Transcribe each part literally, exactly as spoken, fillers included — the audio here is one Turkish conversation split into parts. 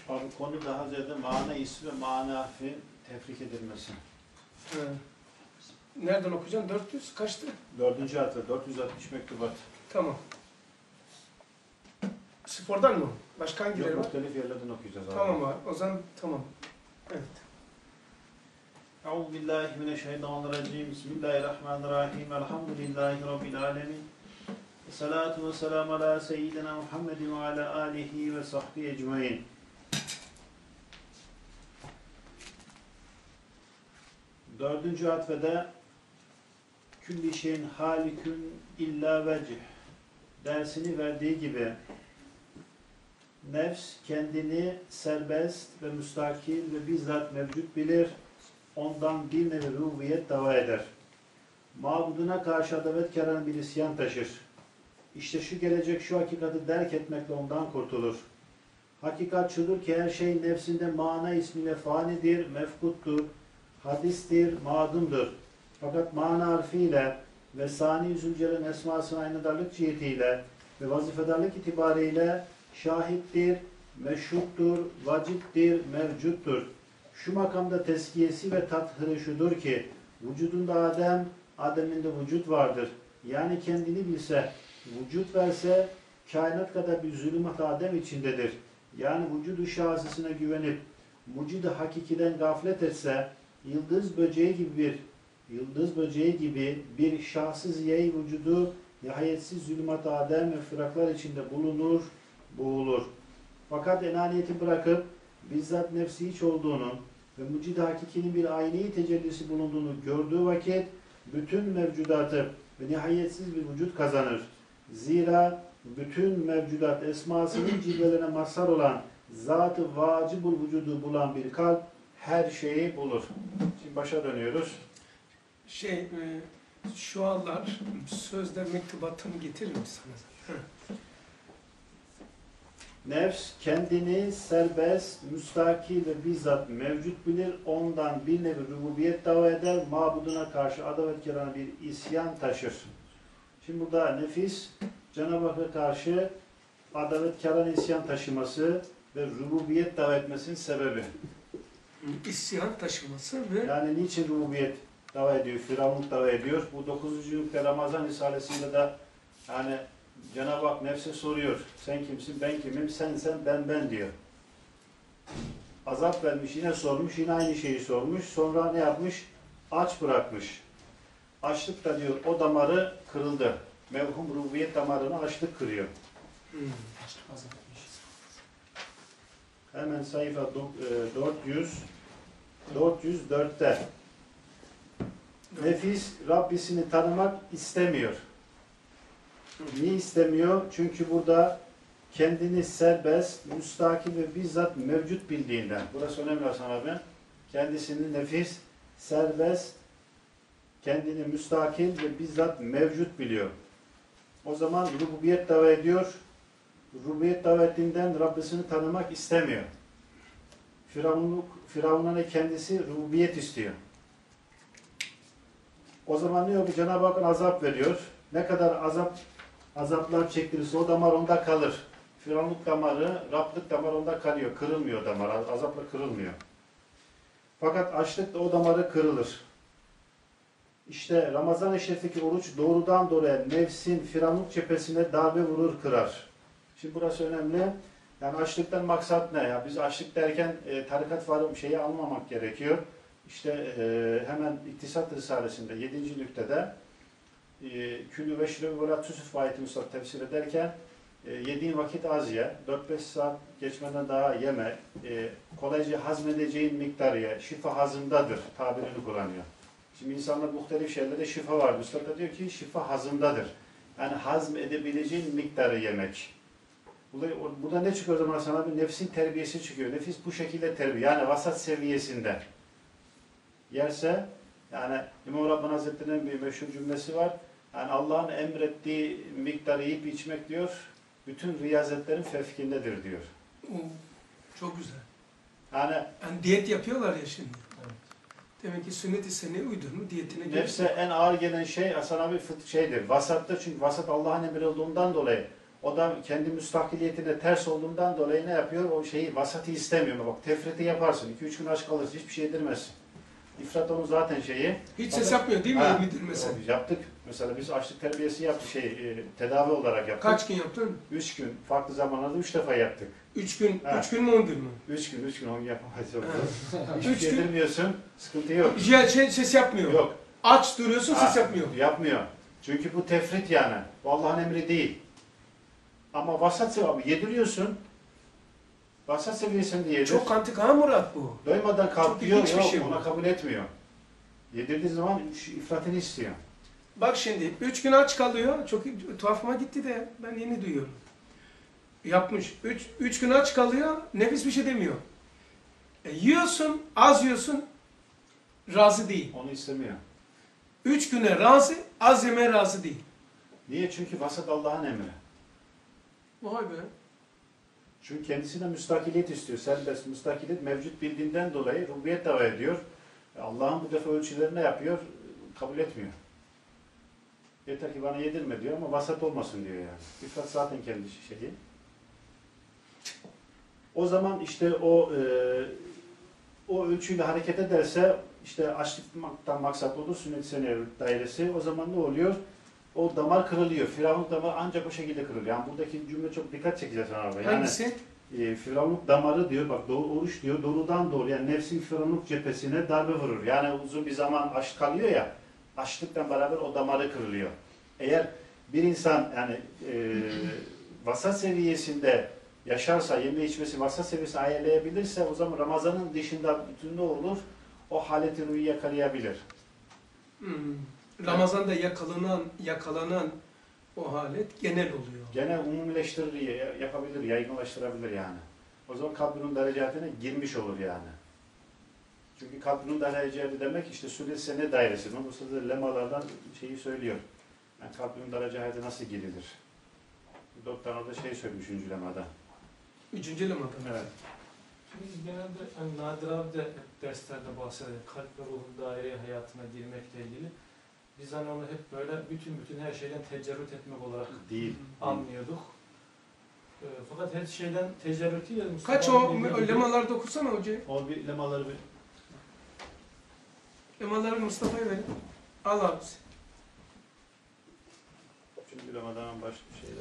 Abi konu daha ziyade mana ismi ve mana harfi tefrik edilmesi. He. Nereden okuyacaksın? dört yüz kaçtı? Dördüncü harfi, dört yüz altmış mektubat. Tamam. Spordan mı? Başka hangileri Yok, var? muhtelif yerlerden okuyacağız abi. Tamam abi. O zaman tamam. Evet. Euzubillahimineşşeytanirracim. Bismillahirrahmanirrahim. Elhamdülillahi Rabbil alemin. Salatu ve selamu ala seyyidina Muhammedin ve ala alihi ve sahbihi ecmain. Dördüncü atfede külli şeyin halikün illa vecih dersini verdiği gibi nefs kendini serbest ve müstakil ve bizzat mevcut bilir, ondan bir nevi rububiyet dava eder. Mabuduna karşı adavet kâran bir isyan taşır. İşte şu gelecek şu hakikati derk etmekle ondan kurtulur. Hakikat şudur ki her şey nefsinde mana ismiyle fanidir, mefkuttur, hadistir, madumdur. Fakat mana harfiyle ve Sani Zülcelal'in esmasına aynadarlık cihetiyle ve vazifedarlık itibariyle şahittir, meşhuttur, vaciptir, mevcuttur. Şu makamda tezkiyesi ve tathırı şudur ki, vücudunda Adem, Adem'inde vücut vardır. Yani kendini bilse, vücut verse, kainat kadar bir zulümat Adem içindedir. Yani vücudu şahsisine güvenip, mucid-i hakikiden gaflet etse, yıldız böceği gibi bir yıldız böceği gibi bir şahsız yey vücudu nihayetsiz zulümat Adem ve fıraklar içinde bulunur, boğulur. Fakat enaniyeti bırakıp bizzat nefsi hiç olduğunu ve mucid-i hakikinin bir ayni tecellisi bulunduğunu gördüğü vakit bütün mevcudatı ve nihayetsiz bir vücut kazanır. Zira bütün mevcudat esmasının cilvelerine mazhar olan zat-ı vacibul vücudu bulan bir kalp her şeyi bulur. Şimdi başa dönüyoruz. Şey, e, şu anlar sözde mektubatını getirir misiniz? Nefs kendini serbest, müstakil ve bizzat mevcut bilir. Ondan bir nevi rububiyet dava eder. Mabuduna karşı adavet kerana bir isyan taşır. Şimdi burada nefis Cenab-ı Hakk'a karşı adavet kerana isyan taşıması ve rububiyet dava etmesinin sebebi. İsyan taşıması ve... Yani niçin rububiyet dava ediyor, firavunluk dava ediyor? Bu dokuzuncu yılda Ramazan Risalesi'nde de yani Cenab-ı Hak nefse soruyor. Sen kimsin, ben kimim, sen sen, ben ben diyor. Azap vermiş, yine sormuş, yine aynı şeyi sormuş. Sonra ne yapmış? Aç bırakmış. Açlık da diyor, o damarı kırıldı. Mevhum rububiyet damarını açlık kırıyor. Hmm. Hemen sayfa dört yüz dört yüz dörtte nefis Rabbisini tanımak istemiyor. Niye istemiyor? Çünkü burada kendini serbest, müstakil ve bizzat mevcut bildiğinden. Burası önemli Hasan abi. Kendisini nefis, serbest, kendini müstakil ve bizzat mevcut biliyor. O zaman rububiyet dava ediyor. Rububiyet dava ettiğinden Rabbisini tanımak istemiyor. Firavunluk, Firavun'a ne kendisi rububiyet istiyor. O zaman ne oluyor? Cenab-ı Hak azap veriyor. Ne kadar azap azaplar çektirirse o damar onda kalır. Firavunluk damarı, Rablık damarı onda kalıyor. Kırılmıyor damar. Azapla kırılmıyor. Fakat açlıkla o damarı kırılır. İşte Ramazan-ı Şerif'teki oruç doğrudan doğruya nefsin Firavunluk cephesine darbe vurur, kırar. Şimdi burası önemli. Yani açlıktan maksat ne? Ya biz açlık derken e, tarikat varım şeyi almamak gerekiyor. İşte e, hemen İktisat Risalesi'nde yedinci nüktede külü ve şirevi ve la tusuf ayeti müstak tefsir ederken e, yediğin vakit az ye, dört beş saat geçmeden daha yeme, e, kolayca hazmedeceğin miktar ye, şifa hazımdadır tabirini kullanıyor. Şimdi insanlar muhtelif şeylerde şifa var. Üstad da diyor ki şifa hazımdadır. Yani hazm edebileceğin miktarı yemek. Burada, burada ne çıkıyor o zaman sana? Bir nefsin terbiyesi çıkıyor. Nefis bu şekilde terbiye. Yani vasat seviyesinde yerse, yani İmam Rabbani Hazretleri'nin bir meşhur cümlesi var. Yani Allah'ın emrettiği miktarı yiyip içmek diyor, bütün riyazetlerin fevkindedir diyor. Oo, çok güzel. Yani, yani diyet yapıyorlar ya şimdi. Evet. Demek ki sünnet-i seneye uydur mu diyetine nefse göre en ağır gelen şey Hasan abi şeydir, vasattır. Çünkü vasat Allah'ın emri olduğundan dolayı O da kendi müstakiliyetine ters olduğundan dolayı ne yapıyor? O şeyi, vasatı istemiyor. Bak tefriti yaparsın. iki üç gün aç kalırsın. Hiçbir şey yedirmezsin. İfrat onun zaten şeyi. Hiç ses yapmıyor değil mi? Ha, Midir mesela? yaptık. Mesela biz açlık terbiyesi yaptık. Şey, e, tedavi olarak yaptık. Kaç gün yaptın? Üç gün. Farklı zamanlarda üç defa yaptık. Üç gün, Ha. üç gün mü on gün mü? Üç gün, üç gün onu yapamayız. Ha. Hiçbir Üç şey gün- yedirmiyorsun. Sıkıntı yok. Ya şey, ses yapmıyor. Yok. Aç duruyorsun, Ha, ses yapmıyor. Yapmıyor. Çünkü bu tefrit yani. Bu Allah'ın emri değil. Ama vasat sevabı yediriyorsun. Vasat seviyesinde yedir. Çok antik ha Murat bu. Doymadan kalkıyor, ilginç bir yok şey bu. ona kabul etmiyor. Yedirdiği zaman şu ifratını istiyor. Bak şimdi, üç gün aç kalıyor. Çok tuhafıma gitti de ben yeni duyuyorum. Yapmış. Üç, üç gün aç kalıyor, nefis bir şey demiyor. E, yiyorsun, az yiyorsun, razı değil. Onu istemiyor. Üç güne razı, az yemeye razı değil. Niye? Çünkü vasat Allah'ın emri. Vay be. Çünkü kendisine müstakiliyet istiyor. Serbest müstakiliyet mevcut bildiğinden dolayı rububiyet dava ediyor. Allah'ın bu defa ölçüleri ne yapıyor? Kabul etmiyor. Yeter ki bana yedirme diyor ama vasat olmasın diyor yani. İfrat zaten kendi şeyi. O zaman işte o e, o ölçüyle hareket ederse işte açlıktan maksat olur sünnet-i seneye dairesi. O zaman ne oluyor? O damar kırılıyor. Firavun damarı ancak o şekilde kırılıyor. Yani buradaki cümle çok dikkat çekeceğiz sana. Yani, Hangisi? e, Firavunluk damarı diyor, bak doğu, oruç diyor, doğrudan doğru yani nefsin Firavunluk cephesine darbe vurur. Yani uzun bir zaman aç kalıyor ya, açlıkla beraber o damarı kırılıyor. Eğer bir insan yani e, vasat seviyesinde yaşarsa, yeme içmesi vasat seviyesini ayarlayabilirse o zaman Ramazan'ın dışında bütün ne olur? O haleti ruhu yakalayabilir. Hmm. Ramazan'da yakalanan, yakalanan o halet genel oluyor. Gene umumileştirir, yapabilir, yaygınlaştırabilir yani. O zaman kalbinin derecatine girmiş olur yani. Çünkü kalbinin derecatı demek işte sünnet-i sene dairesi. Bu sırada lemalardan şeyi söylüyor. Yani kalbinin derecatı nasıl girilir? Dört tane orada şey söylemiş üçüncü lemada. Üçüncü lemada. Evet. Biz genelde hani Nadir abi de hep derslerde bahseder. Kalp ve ruhun daire hayatına girmekle ilgili. Biz hani onu hep böyle bütün bütün her şeyden tecerrüt etmek olarak Değil. anlıyorduk. E, fakat her şeyden tecerrüt değil. Kaç o lemalarda okusana hocayı. O bir lemaları bir... Lemaları Mustafa'ya verin. Al abisi. Üçüncü lemadan başka şeyler.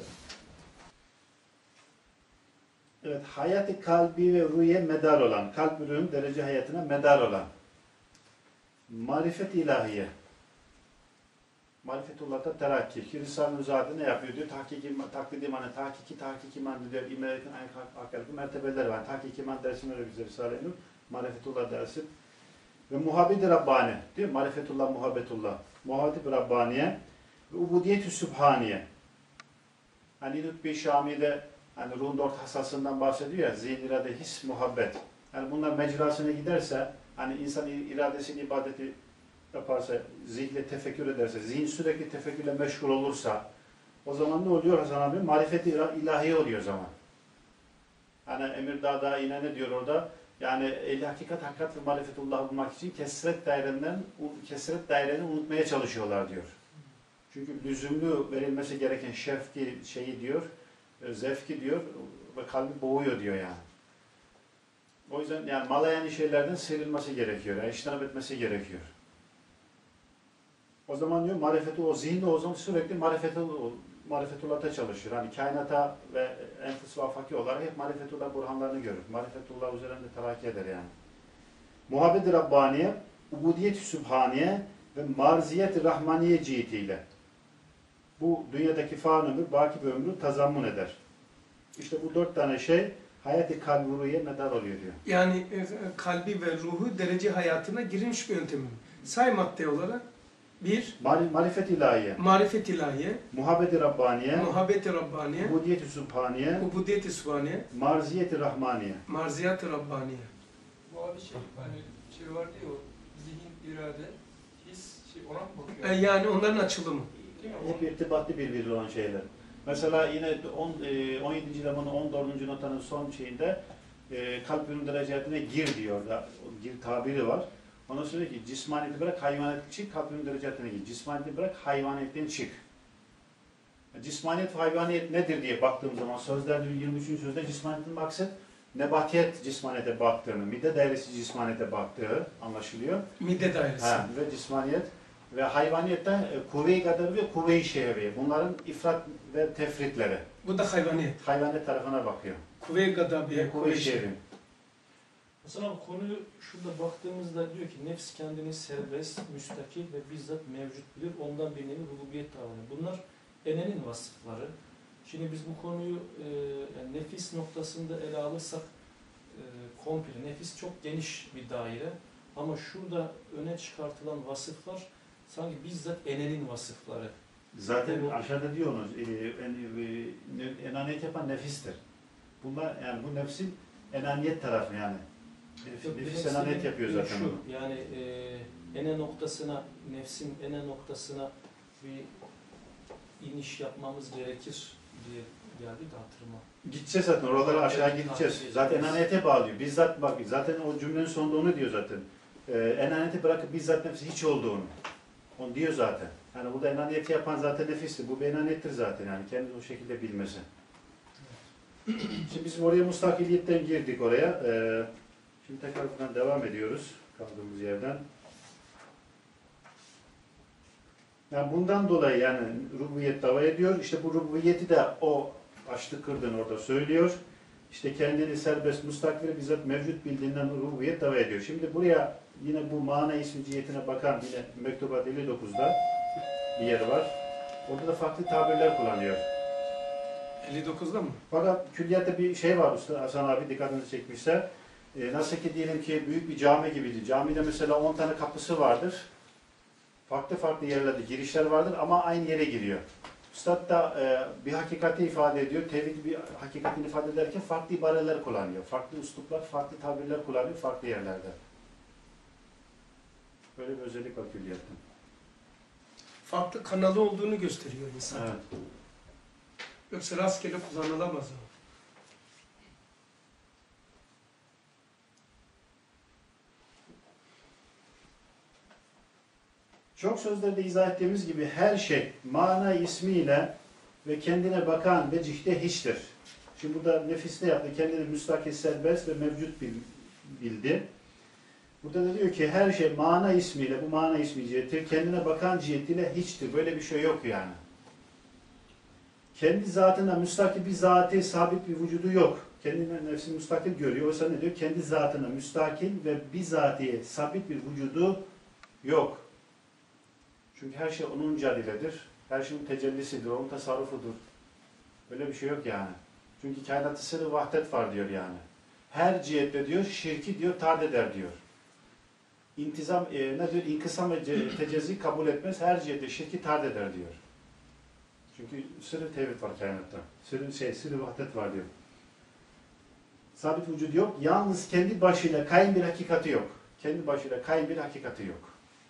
Evet, hayat-ı kalbi ve ruhiye medar olan, kalp ürünün derece hayatına medar olan marifet ilahiye. Marifetullah'ta terakki. Ki Risale-i Nuzade ne yapıyor diyor? Tahkik-i taklid imanı, tahkiki, tahkik imanı diyor. İmeletin aykırı mertebeleri var. Tahkik iman dersi öyle güzel Risale-i Nur. Marifetullah dersi. Ve muhabbet-i Rabbani. Değil mi? Marifetullah, muhabbetullah. Muhabbet-i Rabbaniye ve ubudiyet-i Sübhaniye. Hani Lütfi Şami'de hani ruhun dört hasasından bahsediyor ya, zihin, irade, his, muhabbet. Yani bunlar mecrasına giderse, hani insan iradesini, ibadeti yaparsa, zihnle tefekkür ederse, zihin sürekli tefekkürle meşgul olursa, o zaman ne oluyor Hasan abi? Marifet-i ilahi oluyor o zaman. Hani Emir Dağ'da yine ne diyor orada? Yani ehli hakikat, hakikat ve marifetullah bulmak için kesret dairenden, kesret daireni unutmaya çalışıyorlar diyor. Çünkü lüzumlu verilmesi gereken şefki şeyi diyor, zevki diyor ve kalbi boğuyor diyor yani. O yüzden yani malayani şeylerden sıyrılması gerekiyor, yani iştinap etmesi gerekiyor. O zaman diyor marifeti o zihni o zaman sürekli marifeti marifetullah'ta çalışır. Hani kainata ve enfus ve afaki olarak hep marifetullah burhanlarını görür. Marifetullah üzerinde terakki eder yani. Muhabbet-i Rabbaniye, ubudiyet-i Sübhaniye ve marziyet-i Rahmaniye cihetiyle bu dünyadaki fani ömür, baki bir ömrü tazammun eder. İşte bu dört tane şey hayat-ı kalbi ruhiye medar oluyor diyor. Yani e, kalbi ve ruhu derece hayatına girilmiş bir yöntemim. Say madde olarak. Bir, Mar marifet ilahiye, marifet ilahiye, muhabbet-i Rabbaniye, muhabbet-i Rabbaniye, ubudiyet-i Sübhaniye, ubudiyet-i Sübhaniye, marziyet-i Rahmaniye. marziyat-ı Rabbaniye. Bu abi şey, hani şey vardı ya o zihin, irade, his, şey ona mı E, bakıyor? yani onların açılımı. Değil mi? Hep irtibatlı birbiriyle olan şeyler. Mesela yine on yedinci lemanın on dördüncü notanın son şeyinde e, kalp ürün derecatine gir diyor da, o gir tabiri var. Ondan sonra diyor ki cismaniyeti bırak hayvaniyeti çık, kalp ürün derecatine gir. Cismaniyeti bırak hayvaniyetten çık. Cismaniyet ve hayvaniyet nedir diye baktığım zaman sözlerde yirmi üçüncü sözde cismaniyetin maksat nebatiyet cismaniyete baktığını, midde dairesi cismaniyete baktığı anlaşılıyor. Midde dairesi. Ha, ve cismaniyet ve hayvaniyette e, kuvve-i gadabı ve kuvve-i şehvi. Bunların ifrat ve tefritleri. Bu da hayvaniyet. Hayvaniyet tarafına bakıyor. Kuvve-i gadabiye, Ve kuvve-i kuvve-i şehvi. şehvi. Mesela bu konuyu şurada baktığımızda diyor ki nefs kendini serbest, müstakil ve bizzat mevcut bilir. Ondan bir nevi rububiyet davranıyor. Bunlar enenin vasıfları. Şimdi biz bu konuyu e, yani nefis noktasında ele alırsak e, komple, nefis çok geniş bir daire. Ama şurada öne çıkartılan vasıflar sanki bizzat enenin vasıfları. Zaten Evet. aşağıda diyor onu, e, en, e, enaniyet yapan nefistir. Bunlar yani bu nefsin enaniyet tarafı yani. Nefis, nefis enaniyet yapıyor zaten şu, onu. Yani e, ene noktasına, nefsin ene noktasına bir iniş yapmamız gerekir diye geldi de hatırıma. Gideceğiz zaten, oralara aşağı Evet, gideceğiz. takip Zaten edeceğiz. enaniyete bağlıyor. Bizzat bak, zaten o cümlenin sonunda onu diyor zaten. Ee, enaniyeti bırakıp bizzat nefsi hiç olduğunu. Onu diyor zaten. Yani burada enaniyeti yapan zaten nefistir. Bu bir enaniyettir zaten yani. Kendini o şekilde bilmesi. Şimdi biz oraya mustakiliyetten girdik oraya. Ee, şimdi tekrar buradan devam ediyoruz. Kaldığımız yerden. Yani bundan dolayı yani rububiyet dava ediyor. İşte bu rububiyeti de o açtı kırdın orada söylüyor. İşte kendini serbest, mustakil, bizzat mevcut bildiğinden rububiyet dava ediyor. Şimdi buraya yine bu mana ismi cihetine bakan yine Mektubat elli dokuzda bir yer var. Orada da farklı tabirler kullanıyor. elli dokuzda mı? Fakat külliyatta bir şey var usta Hasan abi dikkatinizi çekmişse. E, nasıl ki diyelim ki büyük bir cami gibiydi. Camide mesela on tane kapısı vardır. Farklı farklı yerlerde girişler vardır ama aynı yere giriyor. Üstad da e, bir hakikati ifade ediyor. Tevhid bir hakikatini ifade ederken farklı ibareler kullanıyor. Farklı üsluplar, farklı tabirler kullanıyor farklı yerlerde. Böyle bir özellik var külliyatta. Farklı kanalı olduğunu gösteriyor insan. Evet. Yoksa rastgele kullanılamaz o. Çok sözlerde izah ettiğimiz gibi her şey mana ismiyle ve kendine bakan ve cihde hiçtir. Şimdi burada nefiste yaptı. Kendini müstakil, serbest ve mevcut bildi. Burada da diyor ki her şey mana ismiyle, bu mana ismi ciheti, kendine bakan cihetiyle hiçtir. Böyle bir şey yok yani. Kendi zatına müstakil bir zatı, sabit bir vücudu yok. Kendine nefsi müstakil görüyor. Oysa ne diyor? Kendi zatına müstakil ve bizatihi sabit bir vücudu yok. Çünkü her şey onun cadiledir. Her şeyin tecellisidir, onun tasarrufudur. Böyle bir şey yok yani. Çünkü kainat-ı sırrı vahdet var diyor yani. Her cihette diyor, şirki diyor, tard eder diyor. İntizam, e, ne diyor? İnkısam ve tecezzi kabul etmez. Her cihette şirki tard eder diyor. Çünkü sırrı tevhid var kainatta. Sırrı, şey, sırrı vahdet var diyor. Sabit vücudu yok. Yalnız kendi başıyla kaim bir hakikati yok. Kendi başıyla kaim bir hakikati yok.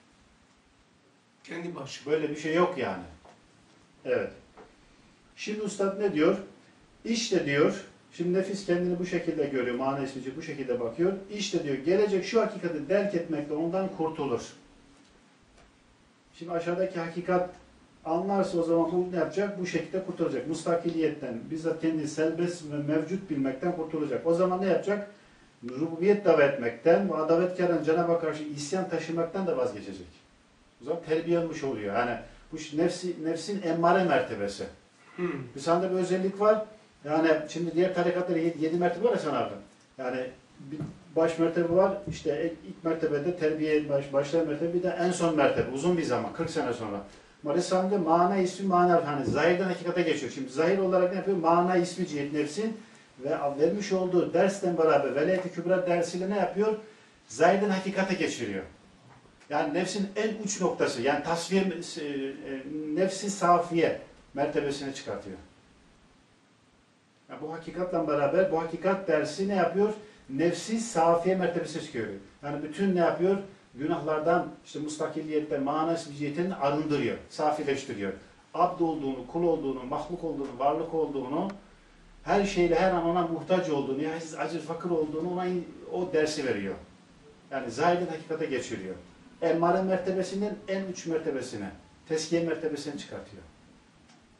Kendi başı. Böyle bir şey yok yani. Evet. Şimdi Üstad ne diyor? İşte diyor, şimdi nefis kendini bu şekilde görüyor, mana ismici bu şekilde bakıyor. İşte diyor, gelecek şu hakikati derk etmekle ondan kurtulur. Şimdi aşağıdaki hakikat anlarsa o zaman bu ne yapacak? Bu şekilde kurtulacak. Mustakiliyetten, bizzat kendini serbest ve mevcut bilmekten kurtulacak. O zaman ne yapacak? Rububiyet dava etmekten ve adavetkâren Cenab-ı karşı isyan taşımaktan da vazgeçecek. O zaman terbiye olmuş oluyor. Yani bu nefsi, nefsin emmare mertebesi. Hmm. Bir sende bir özellik var. Yani şimdi diğer tarikatlarda yedi, yedi mertebe var ya sana abi. Yani bir baş mertebe var. İşte ilk mertebede terbiye baş, başlayan mertebe bir de en son mertebe. Uzun bir zaman. kırk sene sonra. Malisa'nda mana ismi mana hani zahirden hakikate geçiyor. Şimdi zahir olarak ne yapıyor? Mana ismi cihet nefsin ve vermiş olduğu dersten beraber velayet-i kübra dersiyle ne yapıyor? Zahirden hakikate geçiriyor. Yani nefsin en uç noktası, yani tasfiye, nefsi safiye mertebesine çıkartıyor. Yani bu hakikatla beraber, bu hakikat dersi ne yapıyor? Nefsi safiye mertebesine çıkıyor. Yani bütün ne yapıyor? Günahlardan, işte mustakilliyetten, manası cihetini arındırıyor, safileştiriyor. Abd olduğunu, kul olduğunu, mahluk olduğunu, varlık olduğunu, her şeyle her an ona muhtaç olduğunu, nihayetsiz aciz, fakir olduğunu ona o dersi veriyor. Yani zahiden hakikate geçiriyor. Emmare mertebesinden en uç mertebesine, teskiye mertebesine çıkartıyor.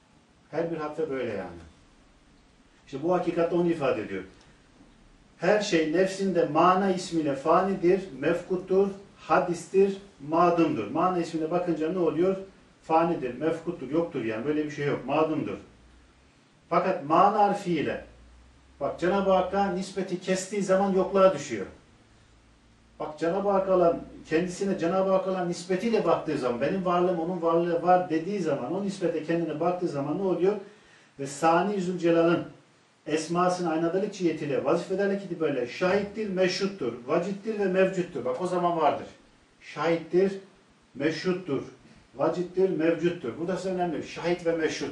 Her bir harfe böyle yani. İşte bu hakikatte onu ifade ediyor. Her şey nefsinde mana ismiyle fanidir, mefkuttur, hadistir, madumdur. Mana ismine bakınca ne oluyor? Fanidir, mefkuttur, yoktur yani. Böyle bir şey yok. Madumdur. Fakat mana harfiyle, bak Cenab-ı Hakk'a nispeti kestiği zaman yokluğa düşüyor. Bak Cenab-ı Hak olan, kendisine Cenab-ı Hak olan nispetiyle baktığı zaman, benim varlığım onun varlığı var dediği zaman, o nispete kendine baktığı zaman ne oluyor? Ve Sani Zülcelal'ın esmasının aynadarlık cihetiyle, vazifedarlık itibariyle şahittir, meşruttur, vacittir ve mevcuttur. Bak o zaman vardır. Şahittir, meşruttur, vacittir, mevcuttur. Bu da önemli. Şahit ve meşrut.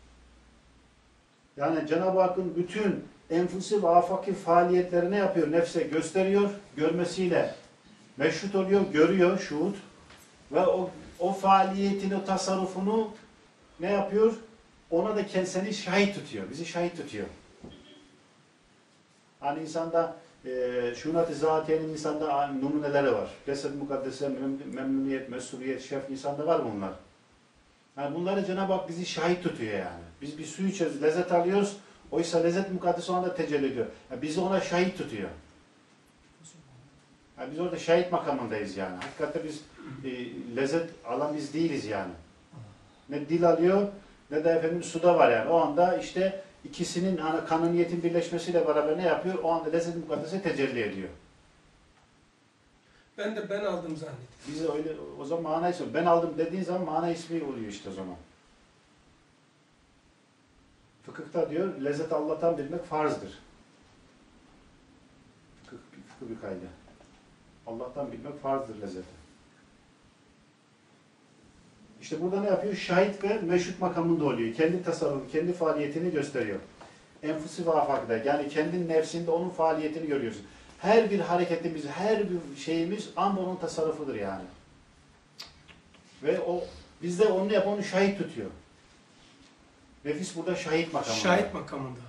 Yani Cenab-ı Hakk'ın bütün enfusi ve afaki faaliyetlerini yapıyor? Nefse gösteriyor, görmesiyle meşrut oluyor, görüyor, şuhud. Ve o, o faaliyetini, o tasarrufunu ne yapıyor? Ona da kendisini şahit tutuyor, bizi şahit tutuyor. Hani insanda e, şunat-ı zatiyenin insanda numuneleri var. Resed-i mukaddese, memnuniyet, mesuliyet, şef insanda var mı bunlar? Yani bunları Cenab-ı Hak bizi şahit tutuyor yani. Biz bir su içiyoruz, lezzet alıyoruz. Oysa lezzet mukaddesi o anda tecelli ediyor. Yani bizi ona şahit tutuyor. Yani biz orada şahit makamındayız yani. Hakikaten biz e, lezzet alan biz değiliz yani. Ne dil alıyor ne de efendim suda var yani. O anda işte ikisinin hani kanuniyetin birleşmesiyle beraber ne yapıyor? O anda lezzet mukaddesi tecelli ediyor. Ben de ben aldım zannettim. Biz öyle o zaman mana ismi. Ben aldım dediğin zaman mana ismi oluyor işte o zaman. Fıkıhta diyor, lezzet Allah'tan bilmek farzdır. Fıkıh, fıkıh bir kaydı. Allah'tan bilmek farzdır lezzeti. İşte burada ne yapıyor? Şahit ve meşrut makamında oluyor. Kendi tasarrufu, kendi faaliyetini gösteriyor. Enfusi ve afakda, yani kendi nefsinde onun faaliyetini görüyorsun. Her bir hareketimiz, her bir şeyimiz anda onun tasarrufudur yani. Ve o bizde onu yapan onu şahit tutuyor. Nefis burada şahit makamında. Şahit makamında.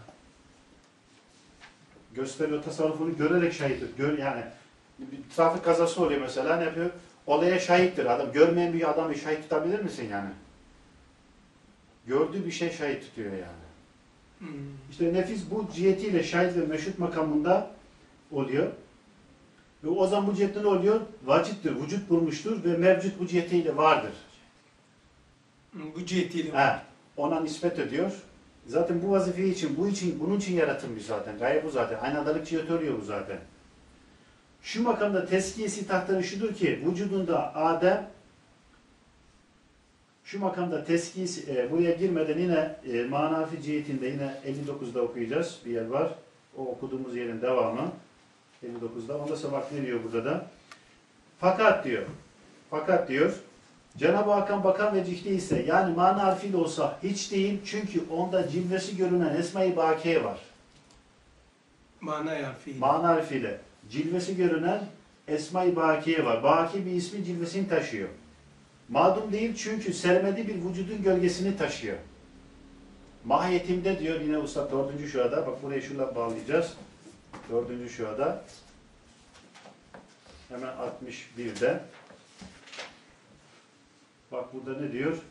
Gösteriyor, tasarrufunu görerek şahit tutuyor. Yani bir trafik kazası oluyor mesela, ne yapıyor? Olaya şahittir adam. Görmeyen bir adamı şahit tutabilir misin yani? Gördüğü bir şey şahit tutuyor yani. Hmm. İşte nefis bu cihetiyle şahit ve meşhut makamında oluyor. Ve o zaman bu cihette ne oluyor? Vacittir, vücut bulmuştur ve mevcut bu cihetiyle vardır. Bu cihetiyle He, ona nispet ediyor. Zaten bu vazife için, bu için, bunun için yaratılmış zaten. Gaye bu zaten. Aynadarlık ciheti oluyor bu zaten. Şu makamda tezkiyesi tahtları şudur ki, vücudunda Adem, şu makamda tezkiyesi, e, buraya girmeden yine e, manafi cihetinde yine elli dokuzda okuyacağız. Bir yer var. O okuduğumuz yerin devamı. elli dokuzda. Ondan sonra bak ne diyor burada da. Fakat diyor. Fakat diyor. Cenab-ı Hakk'ın bakan ve cihdi ise, yani mana harfiyle olsa hiç değil. Çünkü onda cilvesi görünen Esma-i Bakiye var. mana harfiyle. Mana harfiyle. Cilvesi görünen Esma-i Bakiye var. Baki bir ismi cilvesini taşıyor. Madum değil çünkü sermedi bir vücudun gölgesini taşıyor. Mahiyetimde diyor yine Ustad dördüncü şuada. Bak burayı şurada bağlayacağız. Dördüncü şuada. Hemen altmış birde. Bak burada ne diyor?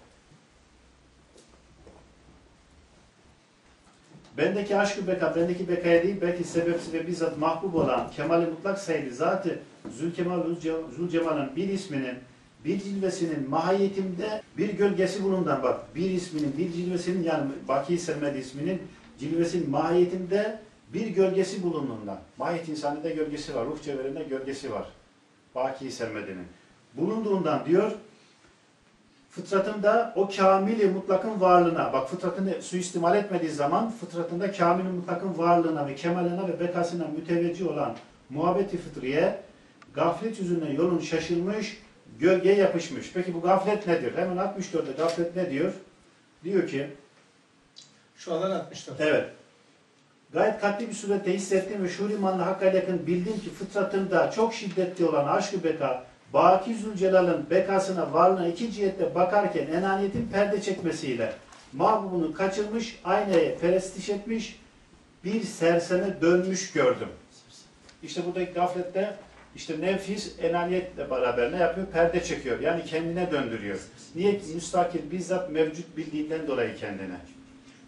Bendeki aşk-ı beka, bendeki bekaya değil, belki sebepsiz ve bizzat mahbub olan Kemal-i Mutlak sayılı Zat-ı Zülkemal Zülcemal'ın bir isminin, bir cilvesinin mahiyetimde bir gölgesi bulundan, bak bir isminin, bir cilvesinin, yani Baki Sermed isminin cilvesinin mahiyetimde bir gölgesi bulunduğundan. Mahiyet insanında gölgesi var, ruh cevherinde gölgesi var. Baki Sermed'inin. Bulunduğundan diyor, fıtratında o kamil-i mutlakın varlığına, bak fıtratını suistimal etmediği zaman fıtratında kamil-i mutlakın varlığına ve kemaline ve bekasına müteveccih olan muhabbeti fıtriye gaflet yüzünden yolun şaşılmış, gölgeye yapışmış. Peki bu gaflet nedir? Hemen altmış dörtte gaflet ne diyor? Diyor ki, Şu alan altmış dört. evet, gayet katli bir surette hissettim ve şuur imanla hakka yakın bildim ki fıtratında çok şiddetli olan aşk-ı beka, Baki Zülcelal'ın bekasına, varlığına iki cihette bakarken enaniyetin perde çekmesiyle mahbubunu kaçırmış, aynaya perestiş etmiş, bir serseme dönmüş gördüm. İşte buradaki gaflette işte nefis enaniyetle beraber ne yapıyor? Perde çekiyor. Yani kendine döndürüyor. Niye? Müstakil, bizzat mevcut bildiğinden dolayı kendine.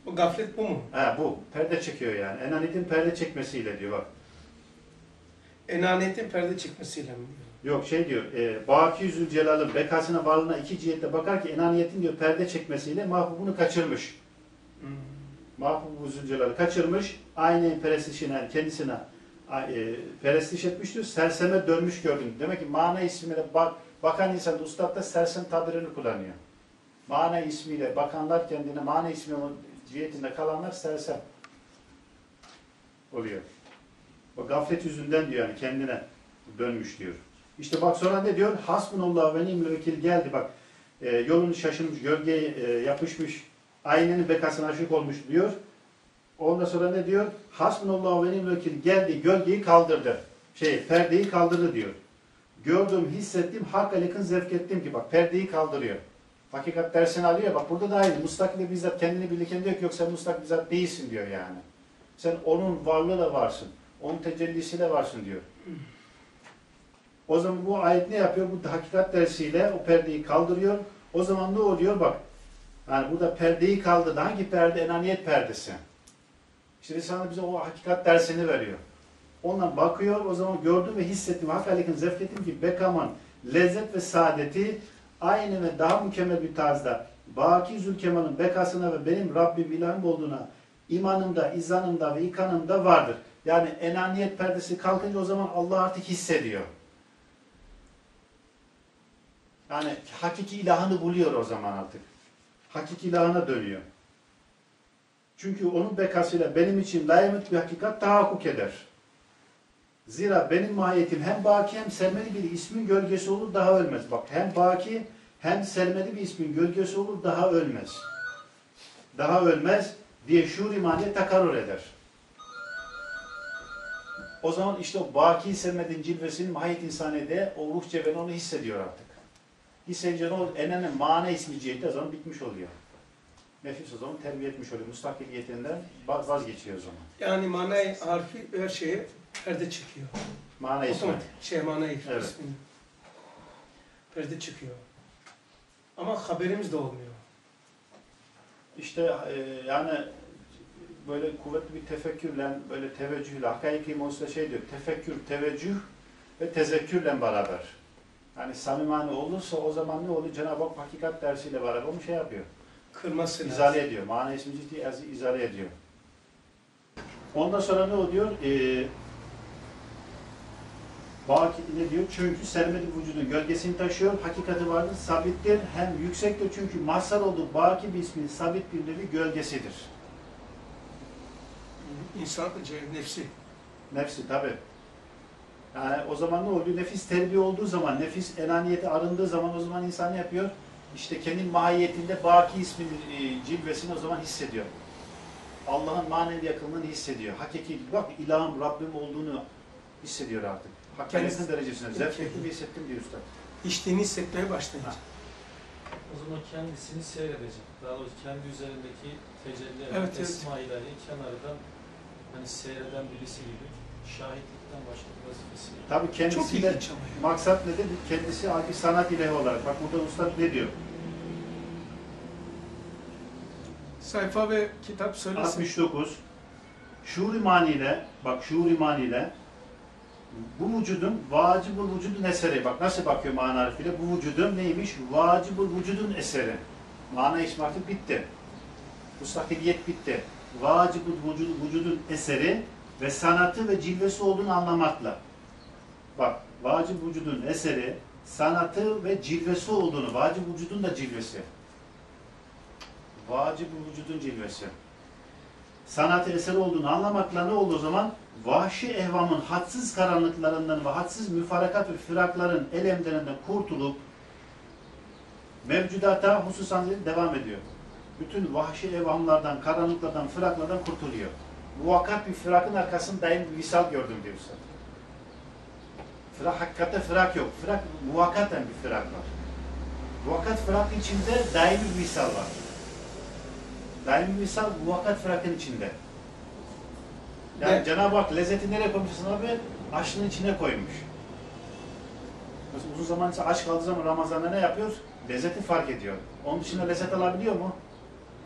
O gaflet bu mu? Ha bu. Perde çekiyor yani. Enaniyetin perde çekmesiyle diyor bak. Enaniyetin perde çekmesiyle mi? Yok şey diyor, e, Baki Zülcelal'ın bekasına varlığına iki cihette bakar ki enaniyetin diyor perde çekmesiyle mahbubunu kaçırmış. Hmm. Mahbub-u Zülcelal'ı kaçırmış, aynen perestişine, kendisine e, perestiş etmiş diyor, serseme dönmüş gördüm. Demek ki mana ismiyle bak, bakan insan da ustad da sersem tabirini kullanıyor. Mana ismiyle bakanlar kendine, mana ismi cihetinde kalanlar sersem oluyor. O gaflet yüzünden diyor yani kendine dönmüş diyor. İşte bak sonra ne diyor? Hasbunallah ve ni'mel vekil geldi bak. E, yolunu şaşırmış, gölgeye e, yapışmış, aynenin bekasına aşık olmuş diyor. Ondan sonra ne diyor? Hasbunallah ve ni'mel vekil geldi, gölgeyi kaldırdı. Şey, perdeyi kaldırdı diyor. Gördüm, hissettim, hakka yakın zevk ettim ki bak perdeyi kaldırıyor. Hakikat dersini alıyor. Bak burada da aynı. Mustakil bizzat kendini bilirken diyor ki yok sen mustakil bizzat değilsin diyor yani. Sen onun varlığı da varsın. Onun tecellisiyle varsın diyor. O zaman bu ayet ne yapıyor? Bu hakikat dersiyle o perdeyi kaldırıyor. O zaman ne oluyor? Bak. Yani burada perdeyi kaldırdı. Hangi perde? Enaniyet perdesi. İşte Risale bize o hakikat dersini veriyor. Ondan bakıyor. O zaman gördüm ve hissettim. Hakikaten zevk ettim ki bekaman lezzet ve saadeti aynı ve daha mükemmel bir tarzda Baki Zülkemal'ın bekasına ve benim Rabbim ilahım olduğuna imanımda, izanımda ve ikanımda vardır. Yani enaniyet perdesi kalkınca o zaman Allah artık hissediyor. Yani hakiki ilahını buluyor o zaman artık. Hakiki ilahına dönüyor. Çünkü onun bekasıyla benim için layımıt bir hakikat tahakkuk eder. Zira benim mahiyetim hem baki hem sermeli bir ismin gölgesi olur daha ölmez. Bak hem baki hem sermeli bir ismin gölgesi olur daha ölmez. Daha ölmez diye şuur imaniye takarrur eder. O zaman işte o baki sermedin cilvesinin mahiyet insaniyede o ruh cebeni onu hissediyor artık. Hissedince o enenin mana ismi ciheti o zaman bitmiş oluyor. Nefis o zaman terbiye etmiş oluyor. Mustakiliyetinden vazgeçiyor o zaman. Yani manayı, harfi her şeye perde çekiyor. Mana ismi. Otomatik şey manayı Evet. ismini. Perde çıkıyor. Ama haberimiz de olmuyor. İşte e, yani böyle kuvvetli bir tefekkürle, böyle teveccühle, Hakkâ-i Mos'ta şey diyor, tefekkür, teveccüh ve tezekkürle beraber. Yani samimane olursa o zaman ne olur? Cenab-ı Hak hakikat dersiyle beraber onu şey yapıyor. Kırması lazım. İzale ediyor. Mana ismi ciddi izale ediyor. Ondan sonra ne oluyor? Ee, Baki ne diyor? Çünkü sermedi vücudun gölgesini taşıyor. Hakikati vardır, sabittir. Hem yüksektir çünkü mazhar olduğu baki bir ismin sabit bir nevi gölgesidir. İnsan, nefsi. Nefsi tabi. Yani o zaman ne oluyor? Nefis terbiye olduğu zaman, nefis enaniyeti arındığı zaman o zaman insan ne yapıyor? İşte kendi mahiyetinde baki isminin e, cilvesini o zaman hissediyor. Allah'ın manevi yakınlığını hissediyor. Hakiki, bak ilahım, Rabbim olduğunu hissediyor artık. Hakikatin derecesine. Zevk ettim, hissettim diyor usta. İçtiğini hissetmeye başlayacak. O zaman kendisini seyredecek. Daha doğrusu kendi üzerindeki tecelli, evet, evet. esma ilahi kenardan hani seyreden birisi gibi şahitlikten başka bir vazifesi yok. Tabii kendisiyle maksat nedir? Kendisi bir sanat ilahi olarak. Bak burada usta ne diyor? Sayfa ve kitap söylesin. altmış dokuz. Şuur imaniyle, bak şuur imaniyle bu vücudun vacibul vücudun eseri. Bak nasıl bakıyor mana harfiyle? Bu vücudun neymiş? Vacibul vücudun eseri. Mana ismi artık bitti. Mustakiliyet bitti. Vacibul vücudun, vücudun eseri ve sanatı ve cilvesi olduğunu anlamakla. Bak, vacib vücudun eseri, sanatı ve cilvesi olduğunu, vacib vücudun da cilvesi. Vacib vücudun cilvesi. Sanatı eseri olduğunu anlamakla ne oldu o zaman? Vahşi ehvamın hadsiz karanlıklarından ve hadsiz müfarakat ve firakların elemlerinden kurtulup mevcudata hususan devam ediyor. Bütün vahşi evhamlardan, karanlıklardan, firaklardan kurtuluyor. Muvakkat bir firakın arkasında daim bir visal gördüm diyorsa. Firak, hakikatte firak yok. Firak, muvakkaten bir firak var. Muvakkat firakın içinde daimi bir visal var. Daimi bir visal muvakkat firakın içinde. Yani evet. Cenab-ı Hak lezzeti nereye koymuşsun abi? Açlığın içine koymuş. Mesela uzun zaman ise aç kaldığı zaman Ramazan'da ne yapıyor? Lezzeti fark ediyor. Onun dışında lezzet alabiliyor mu?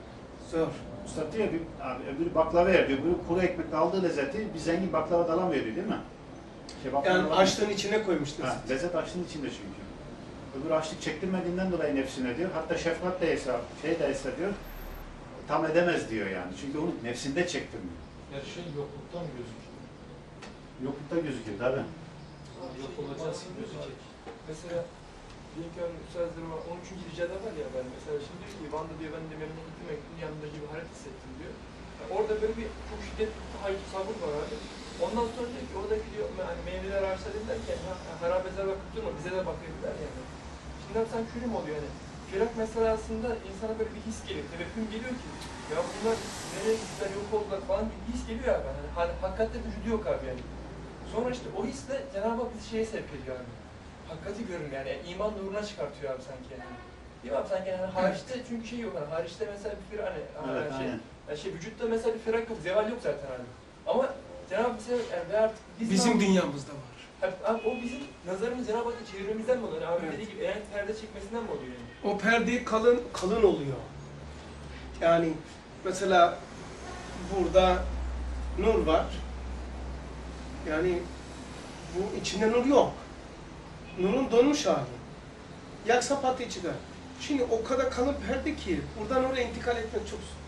Zor. Üstad diyor bir, abi, öbürü baklava yer diyor. Öbürü kuru ekmekle aldığı lezzeti bir zengin baklava da alamıyor diyor değil mi? Şey, baklava Yani alamıyor. açlığın içine koymuştur. Ha, lezzet açlığın içinde çünkü. Öbür açlık çektirmediğinden dolayı nefsine diyor. Hatta şefkat de ise, şey de ise diyor, tam edemez diyor yani. Çünkü onu nefsinde çektirmiyor. Her şey yokluktan gözüküyor. Yoklukta gözüküyor tabi. Yok olacaksın gözükecek. Mesela diyelim ki hani Üstadlarım var, on üçüncü ricada var ya ben mesela şimdi diyor ki Van'da diyor ben de memleketim ektim yanında gibi hareket hissettim diyor. Yani orada böyle bir çok şiddetli bir tahayyül tasavvur var abi. Ondan sonra diyor ki oradaki diyor hani meyveler ağaçlar dediler ki ha, harabeler bakıp durma bize de bak dediler yani. Şimdi sen şöyle mi oluyor hani? Firak mesela aslında insana böyle bir his geliyor, tevekkül geliyor ki ya bunlar nereye gittiler yok oldular falan gibi bir his geliyor abi. Hani hakikaten vücudu yok abi yani. Sonra işte o hisle Cenab-ı Hak bizi şeye sevk ediyor abi. Hakikati görün yani, yani iman nuruna çıkartıyor abi sanki yani. Değil mi abi sanki yani hariçte çünkü şey yok hani hariçte mesela bir fir hani Evet, şey, aynen. yani şey vücutta mesela bir firak yok, zeval yok zaten abi. Ama Cenab-ı Hak bize yani ve artık biz Bizim abi, dünyamızda var. abi, o bizim nazarımız Cenab-ı Hak'a çevirmemizden mi oluyor? Yani abi Evet. dediği gibi eğer perde çekmesinden mi oluyor yani? O perde kalın kalın oluyor. Yani mesela burada nur var. Yani bu içinde nur yok. Nurun donmuş hali. Yaksa patlayı çıkar. Şimdi o kadar kalın perde ki buradan oraya intikal etmek çok zor.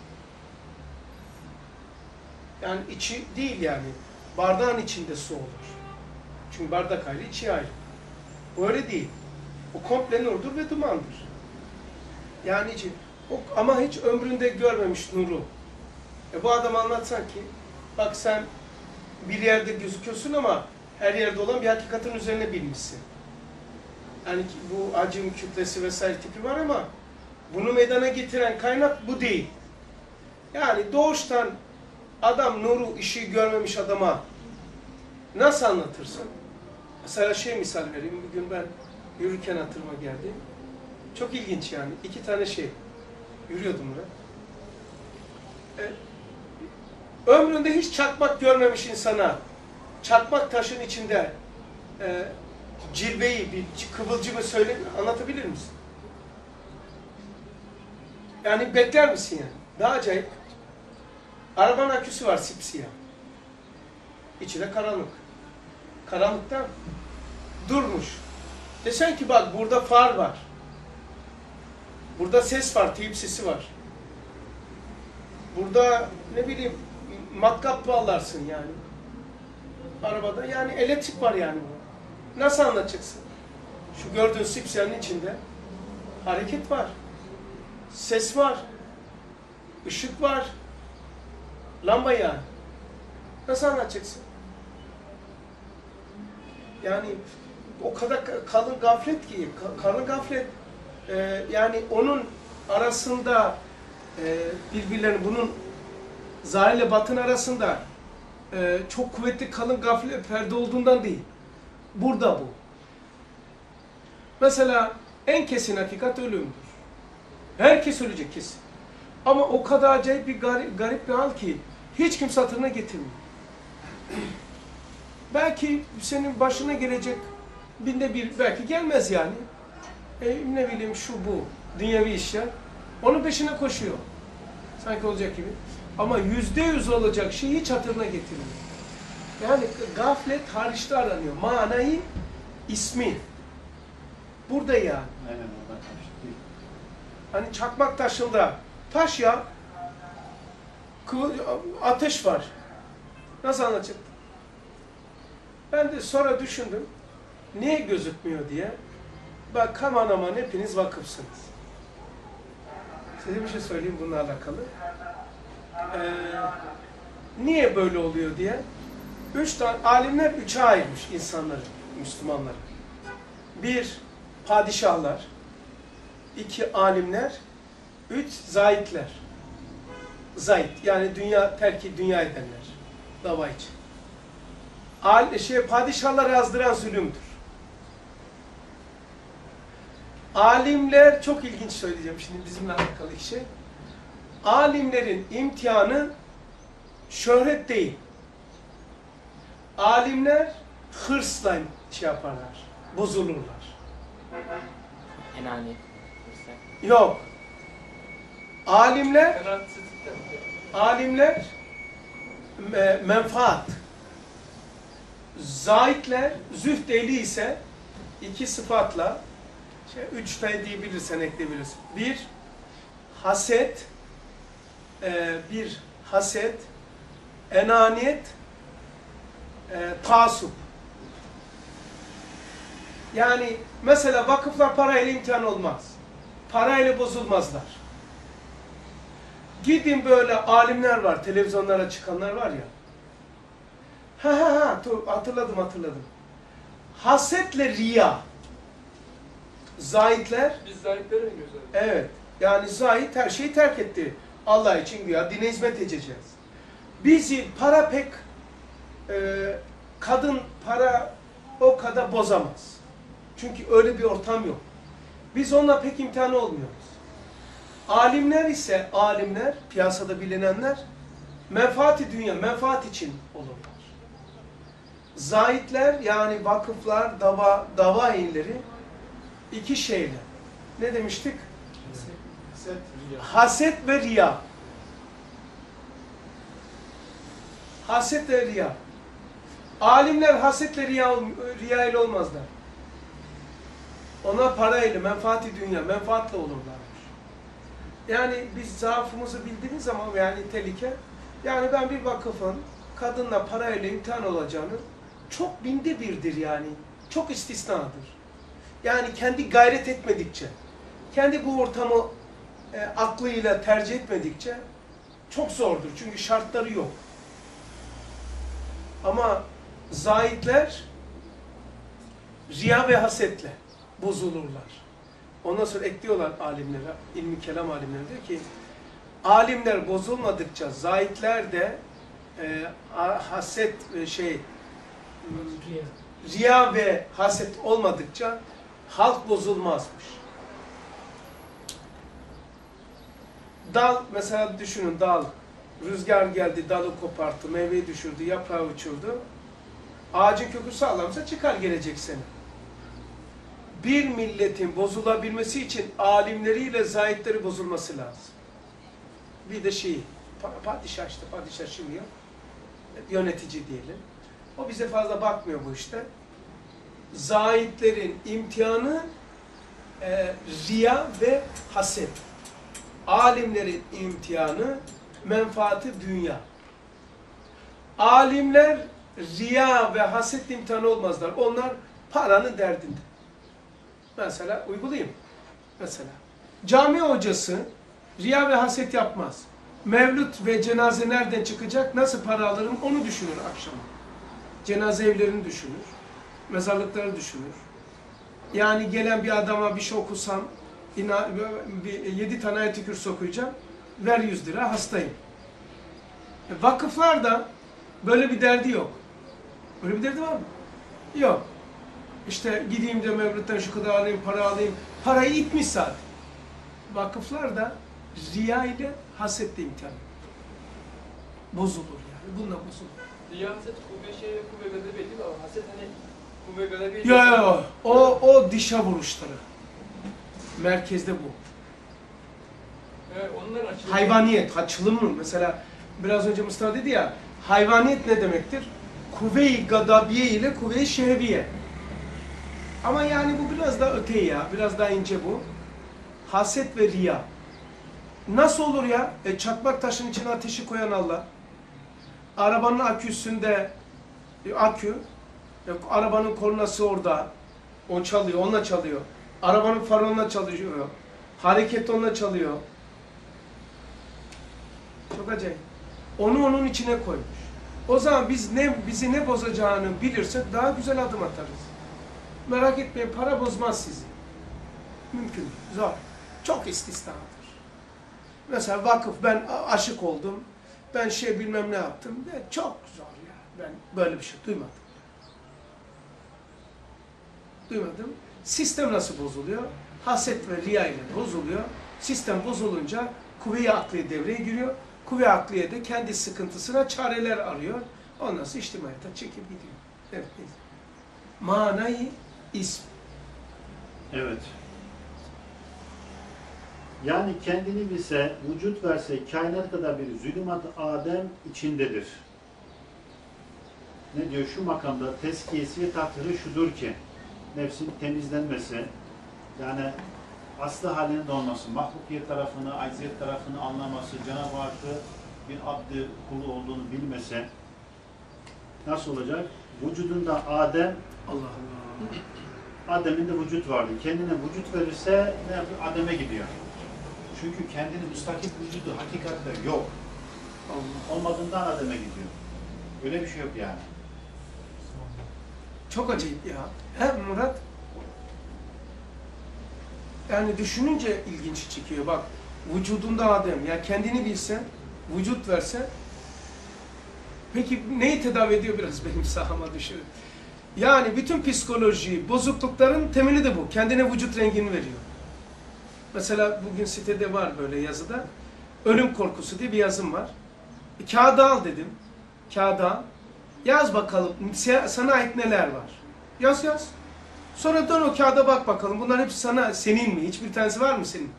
Yani içi değil yani. Bardağın içinde su olur. Çünkü bardak ayrı, içi ayrı. O öyle değil. O komple nurdur ve dumandır. Yani içi, o, ama hiç ömründe görmemiş nuru. E bu adam anlatsan ki, bak sen bir yerde gözüküyorsun ama her yerde olan bir hakikatin üzerine bilmişsin. Yani bu acım kütlesi vesaire tipi var ama bunu meydana getiren kaynak bu değil. Yani doğuştan adam nuru, ışığı görmemiş adama nasıl anlatırsın? Mesela şey misal vereyim, bir gün ben yürürken hatırıma geldi. Çok ilginç yani, iki tane şey. Yürüyordum ben. E, ömründe hiç çakmak görmemiş insana, çakmak taşın içinde e, cilveyi, bir kıvılcımı söyle, anlatabilir misin? Yani bekler misin yani? Daha acayip. Arabanın aküsü var sipsiyah. İçi de karanlık. Karanlıktan durmuş. Desen ki bak burada far var. Burada ses var, teyip sesi var. Burada ne bileyim matkap bağlarsın yani. Arabada yani elektrik var yani. Nasıl anlatacaksın? Şu gördüğün sipsiyahın içinde hareket var. Ses var. Işık var. Lamba yani. Nasıl anlatacaksın? Yani o kadar kalın gaflet ki, kalın gaflet e, yani onun arasında e, birbirlerinin bunun zahir ile batın arasında e, çok kuvvetli kalın gaflet perde olduğundan değil. Burada bu. Mesela en kesin hakikat ölümdür. Herkes ölecek kesin. Ama o kadar acayip bir garip, garip bir hal ki hiç kimse hatırına getirmiyor. Belki senin başına gelecek binde bir, belki gelmez yani. E, ne bileyim şu bu, dünyevi işler. Onun peşine koşuyor. Sanki olacak gibi. Ama yüzde yüz olacak şeyi hiç hatırına getirmiyor. Yani gaflet hariçte aranıyor. Manayı, ismi. Burada yani. Aynen oradan karşı değil. Hani çakmak taşında taş ya, ateş var. Nasıl anlatacak? Ben de sonra düşündüm, niye gözükmüyor diye. Bak aman aman hepiniz vakıfsınız. Size bir şey söyleyeyim bununla alakalı. Ee, niye böyle oluyor diye. Üç tane, alimler üçe ayırmış insanları, Müslümanları. Bir, padişahlar. İki, alimler. Üç, zahitler. Zahit, yani dünya, terki dünya edenler. Dava için. Al, şey, padişahlar yazdıran zulümdür. Alimler, çok ilginç söyleyeceğim şimdi bizimle alakalı bir şey. Alimlerin imtihanı şöhret değil. Alimler hırsla şey yaparlar, bozulurlar. Enani. Yok. Alimler, Kanaatsizlikten. alimler me- menfaat. Zahitler, zühd ehli ise iki sıfatla, şey, üç tane diyebilirsen ekleyebilirsin. Bir, haset, e, bir haset, enaniyet, e, taassup. Yani mesela vakıflar parayla imtihan olmaz. Parayla bozulmazlar. Gidin böyle alimler var, televizyonlara çıkanlar var ya. Ha ha ha, hatırladım hatırladım. Hasetle riya. Zahitler, Biz zahitlere mi diyoruz abi? evet. Yani zahit her şeyi terk etti. Allah için güya dine hizmet edeceğiz. Bizi para pek, e, kadın para o kadar bozamaz. Çünkü öyle bir ortam yok. Biz onunla pek imtihanı olmuyoruz. Alimler ise, alimler, piyasada bilinenler, menfaati dünya, menfaat için olurlar. Zahitler, yani vakıflar, dava, dava ehilleri iki şeyle. Ne demiştik? Haset, riya. Haset ve riya. Haset ve riya. Alimler hasetle riya, riya ile olmazlar. Ona parayla, menfaati dünya, menfaatle olurlar. Yani biz zaafımızı bildiğimiz zaman yani tehlike, yani ben bir vakıfın kadınla parayla imtihan olacağını çok binde birdir yani. Çok istisnadır. Yani kendi gayret etmedikçe, kendi bu ortamı e, aklıyla tercih etmedikçe çok zordur. Çünkü şartları yok. Ama zahitler riya ve hasetle bozulurlar. Ondan sonra ekliyorlar alimlere, ilmi kelam alimleri diyor ki, alimler bozulmadıkça zahitler de e, haset e, şey Riya. riya ve haset olmadıkça halk bozulmazmış. Dal mesela düşünün, dal rüzgar geldi, dalı koparttı, meyveyi düşürdü, yaprağı uçurdu. Ağacın kökü sağlamsa çıkar gelecek sene. Bir milletin bozulabilmesi için alimleriyle zahitleri bozulması lazım. Bir de şey, padişah işte, padişah şimdi yok. Yönetici diyelim. O bize fazla bakmıyor bu işte. Zahitlerin imtihanı e, riya ve haset. Alimlerin imtihanı menfaati dünya. Alimler riya ve haset imtihanı olmazlar. Onlar paranın derdinde. Mesela uygulayayım. Mesela cami hocası riya ve haset yapmaz. Mevlüt ve cenaze nereden çıkacak, nasıl para alırım onu düşünür akşam. Cenaze evlerini düşünür. Mezarlıkları düşünür. Yani gelen bir adama bir şey okusam, yedi tane ayet-i kürsü okuyacağım, ver yüz lira, hastayım. E, vakıflar da böyle bir derdi yok. Böyle bir derdi var mı? Yok. İşte gideyim de Mevlüt'ten şu kadar alayım, para alayım. Parayı itmiş zaten. Vakıflar da riya ile hasetle imtihan. Bozulur yani. Bununla bozulur. Riya, haset, kuvve şey ve kuvve gadabe değil mi? Ama haset hani kuvve gadabe değil. Yok yok. O, o dişa vuruşları. Merkezde bu. Evet, onların açılımı. Hayvaniyet, açılım mı? Mesela biraz önce Mustafa dedi ya, hayvaniyet ne demektir? Kuvve-i gadabiye ile kuvve-i şehviye. Ama yani bu biraz daha öte ya, biraz daha ince bu. Haset ve riya. Nasıl olur ya? E, çakmak taşın içine ateşi koyan Allah. Arabanın aküsünde e, akü, e, arabanın kornası orada. O çalıyor, onunla çalıyor. Arabanın farı onunla çalışıyor. Hareket onunla çalıyor. Çok acayip. Onu onun içine koymuş. O zaman biz ne bizi ne bozacağını bilirsek daha güzel adım atarız. Merak etmeyin, para bozmaz sizi. Mümkün değil, zor. Çok istisnadır. Mesela vakıf, ben aşık oldum, ben şey bilmem ne yaptım. Ya çok zor ya. Ben böyle bir şey duymadım. Duymadım. Sistem nasıl bozuluyor? Haset ve riya ile bozuluyor. Sistem bozulunca kuvve-i akliye devreye giriyor. Kuvve-i akliye de kendi sıkıntısına çareler arıyor. Ondan sonra içtimaiyata çekip gidiyor. Evet. Manayı ism. Evet. Yani kendini bilse, vücut verse, kainat kadar bir zulümat Adem içindedir. Ne diyor? Şu makamda tezkiyesi ve tahtırı şudur ki, nefsin temizlenmesi, yani aslı haline dönmesi, mahlukiyet tarafını, acziyet tarafını anlaması, Cenab-ı Hakk'ı bir abd kulu olduğunu bilmesi, nasıl olacak? Vücudunda Adem, Allah Allah. Adem'in de vücut vardı. Kendine vücut verirse ne yapıyor? Adem'e gidiyor. Çünkü kendini müstakil vücudu hakikatte yok. Allah. Olmadığından Adem'e gidiyor. Öyle bir şey yok yani. Çok acayip ya. He Murat? Yani düşününce ilginç çıkıyor. Bak, vücudunda Adem, ya kendini bilse, vücut verse, peki neyi tedavi ediyor biraz benim sahama düşünün. Yani bütün psikoloji, bozuklukların temeli de bu. Kendine vücut rengini veriyor. Mesela bugün sitede var böyle yazıda. Ölüm korkusu diye bir yazım var. E, kağıda al dedim. Kağıda al. Yaz bakalım sana ait neler var. Yaz yaz. Sonra dön o kağıda bak bakalım. Bunlar hepsi sana, senin mi? Hiçbir tanesi var mı senin?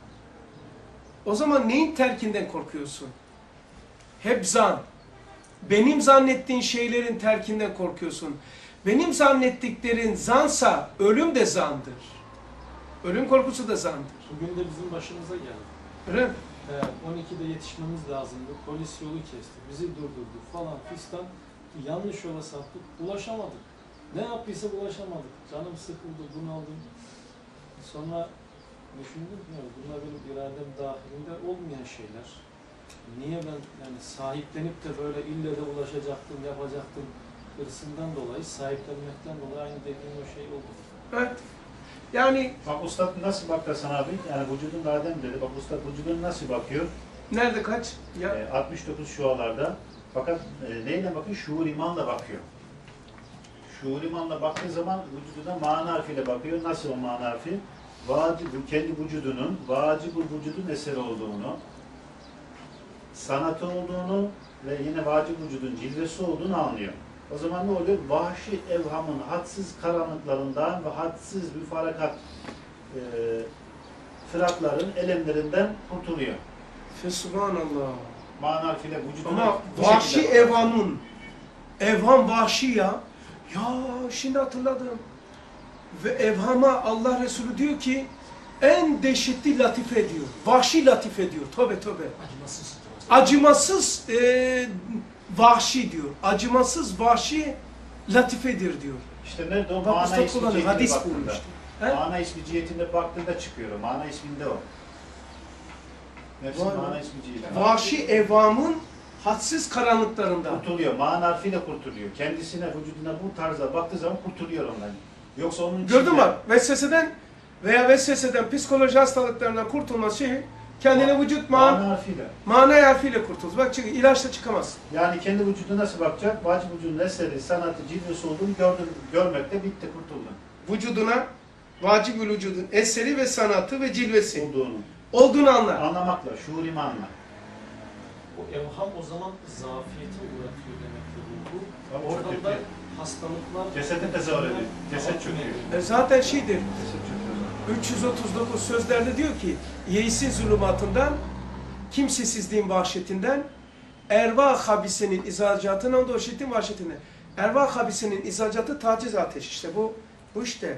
O zaman neyin terkinden korkuyorsun? Hep zan. Benim zannettiğin şeylerin terkinden korkuyorsun. Benim zannettiklerin zansa ölüm de zandır. Ölüm korkusu da zandır. Bugün de bizim başımıza geldi. Öyle mi? Ee, on ikide yetişmemiz lazımdı. Polis yolu kesti. Bizi durdurdu falan fistan. Yanlış yola saptık. Ulaşamadık. Ne yaptıysa ulaşamadık. Canım sıkıldı, bunaldım. Sonra düşündüm ya bunlar benim iradem dahilinde olmayan şeyler. Niye ben yani sahiplenip de böyle ille de ulaşacaktım, yapacaktım hırsından dolayı, sahiplenmekten dolayı aynı dediğim o şey oldu. Evet. Yani Bak Ustad nasıl baktı Hasan abi? Yani vücudun Adem dedi. Bak Ustad vücuduna nasıl bakıyor? nerede kaç? Ya E, altmış dokuz şualarda. Fakat e, neyle bakıyor? Şuur imanla bakıyor. Şuur imanla baktığı zaman vücuduna mana harfiyle bakıyor. Nasıl o mana harfi? Vacib, kendi vücudunun, vacib vücudun eseri olduğunu, sanatı olduğunu ve yine vacib vücudun cilvesi olduğunu anlıyor. O zaman ne oluyor? Vahşi evhamın hadsiz karanlıklarından ve hadsiz müfarakat e, fıratların elemlerinden kurtuluyor. Fesubhanallah. Mana harfiyle vücuduna Ama bu vahşi şekilde bakıyor. evhamın. Evham vahşi ya. Ya şimdi hatırladım. Ve evhama Allah Resulü diyor ki en dehşetli latife diyor. Vahşi latife diyor. Tövbe tövbe. Acımasız. Acımasız e, vahşi diyor. Acımasız vahşi latifedir diyor. İşte nerede o Bak mana Usta ismi kullanıyor. cihetine Hadis baktığında. bulmuştu. He? Mana ismi cihetinde baktığında çıkıyor. o. Mana isminde o. Nefsin Vay mana be. ismi cihetinde. Vahşi evhamın hadsiz karanlıklarından. Kurtuluyor. Mana harfiyle kurtuluyor. Kendisine, vücuduna bu tarzda baktığı zaman kurtuluyor ondan. Yoksa onun içinde... Gördün mü bak? Vesveseden veya vesveseden, psikoloji hastalıklarından kurtulması şey, kendine vücut man Mana harfiyle. mana harfiyle kurtulur. Bak çünkü ilaçla çıkamaz. Yani kendi vücudu nasıl bakacak? Vacip vücudun eseri, sanatı, cilvesi olduğunu gördün, görmekte bitti, kurtuldun. Vücuduna vacib vücudun eseri ve sanatı ve cilvesi Olduğunu. olduğunu anlar. Anlamakla, şuur imanla. O evham o zaman zafiyete uğratıyor demektir bu. Tabii, Oradan çok da kötü. hastalıklar... Cesedin tezahür ediyor. Ceset Daha çöküyor. tüneliyor. E zaten şeydir. Ceset çöküyor. üç yüz otuz dokuz sözlerde diyor ki yeisin zulümatından, kimsesizliğin vahşetinden, ervah habisenin izacatından, dehşetin vahşetinden. Ervah habisenin izacatı taciz ateş. İşte bu bu işte.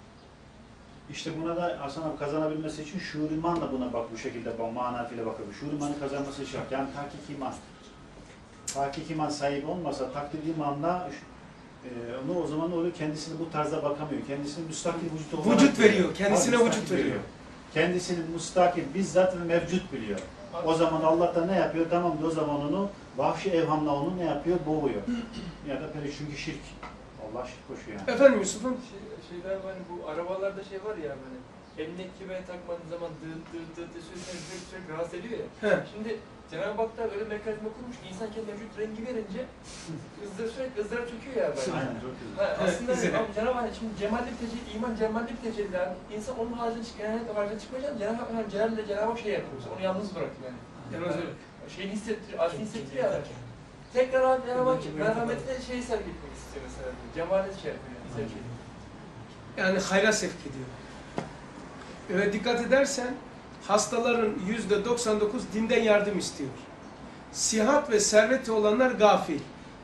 İşte buna da Hasan abi kazanabilmesi için şuur imanla buna bak bu şekilde bak mana harfiyle bakıyor. Şuur imanı kazanması şart. Yani tahkik iman. Tahkik iman sahibi olmasa takdir imanla e, onu o zaman oluyor kendisini bu tarzda bakamıyor. Kendisini müstakil vücut olarak Vücut görüyor. veriyor. Kendisine Abi, vücut müstakil veriyor. Kendisini müstakil, bizzat ve mevcut biliyor. O zaman Allah da ne yapıyor? Tamam o zaman onu vahşi evhamla onu ne yapıyor? Boğuyor. Ya da böyle çünkü şirk. Allah şirk koşuyor yani. Efendim Yusuf'um? Şey, şeyler hani bu arabalarda şey var ya böyle emniyet kemerine takmadığın zaman dıt dıt dıt dıt sürekli, sürekli, sürekli rahatsız ediyor ya. He. Şimdi Cenab-ı Hak da öyle mekanizma kurmuş ki insan kendi mevcut rengi verince ızdırı sürekli ızdırap çöküyor ya böyle. Aynen çok güzel. Ha, aslında Evet, hani, Cenab-ı Hak şimdi cemalli bir tecelli, iman cemalli bir tecelli yani. İnsan onun haricinde çıkmayacak, haricinde çıkmayacak. Cenab-ı Hak yani Celal'le Cenab-ı Hak şey yapıyor. Onu yalnız bırakıyor yani. Yalnız öyle. Şeyini hissettiriyor, aşkını hissettiriyor ya. Tekrar abi Cenab-ı Hak merhametine şeyi sergiletmek istiyor mesela. Cemali şey yapıyor yani. Sevk ediyor. Yani hayra sevk ediyor. Ve dikkat edersen hastaların yüzde doksan dokuz dinden yardım istiyor. Sihat ve serveti olanlar gafil.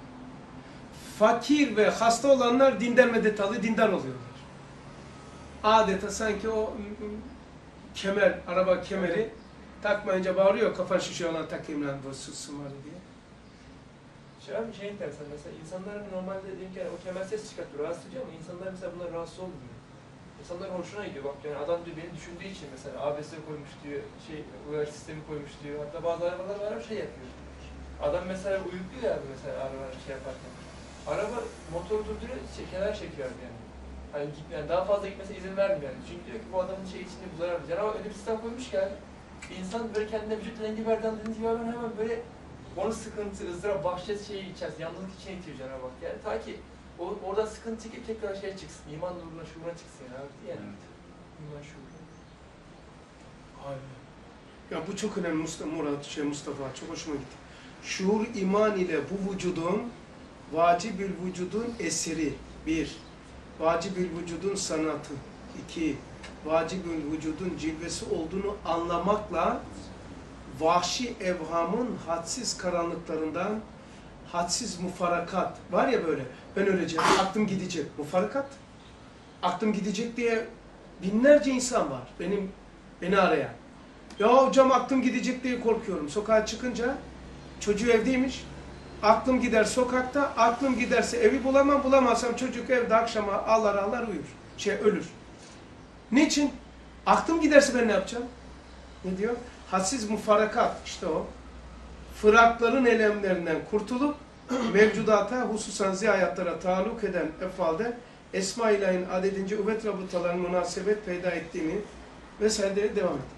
Fakir ve hasta olanlar dinden medet alıyor, dindar oluyorlar. Adeta sanki o kemer, araba kemeri takmayınca bağırıyor, kafan şişiyor olan takayım lan bu sussun var diye. Şey abi şey enteresan mesela insanların normalde diyelim ki yani o kemer ses çıkartıyor, rahatsız ediyor ama insanlar mesela bunlar rahatsız olmuyor. İnsanlar hoşuna gidiyor bak yani adam diyor beni düşündüğü için mesela A B S koymuş diyor, şey uyarı sistemi koymuş diyor. Hatta bazı arabalar var şey yapıyor. Adam mesela uyukluyor ya mesela araba şey yaparken. Araba motoru durduruyor, şey, kenar çekiyor yani. Hani yani daha fazla gitmesine izin vermiyor yani. Çünkü diyor ki bu adamın şey içinde bu zarar verecek. Ama öyle bir sistem koymuş ki yani. İnsan böyle kendine vücut rengi verden dediğiniz gibi ben hemen böyle onu sıkıntı, ızdırap, vahşet şeyi içerisinde, yalnızlık içine itiyor Cenab-ı Hak. Yani ta ki o, oradan sıkıntı çekip tekrar şey çıksın, iman nuruna, şuuruna çıksın yani. yani. Evet. İman şuuruna. Aynen. Ya bu çok önemli Mustafa, Murat, şey Mustafa, çok hoşuma gitti. Şuur iman ile bu vücudun, vacibül vücudun eseri, bir. Vacibül vücudun sanatı, iki. Vacibül vücudun cilvesi olduğunu anlamakla vahşi evhamın hadsiz karanlıklarından hadsiz mufarakat var ya böyle, ben öleceğim, aklım gidecek, mufarakat. Aklım gidecek diye binlerce insan var benim beni arayan. Ya hocam aklım gidecek diye korkuyorum. Sokağa çıkınca çocuğu evdeymiş. Aklım gider sokakta, aklım giderse evi bulamam, bulamazsam çocuk evde akşama ağlar ağlar uyur. Şey ölür. Niçin? Aklım giderse ben ne yapacağım? Ne diyor? Hadsiz mufarakat, işte o. Fırakların elemlerinden kurtulup mevcudata, hususan zihayatlara taalluk eden efalde Esma-i İlahi'nin adedince üvet rabıtaların münasebet peyda ettiğini vesaire devam et.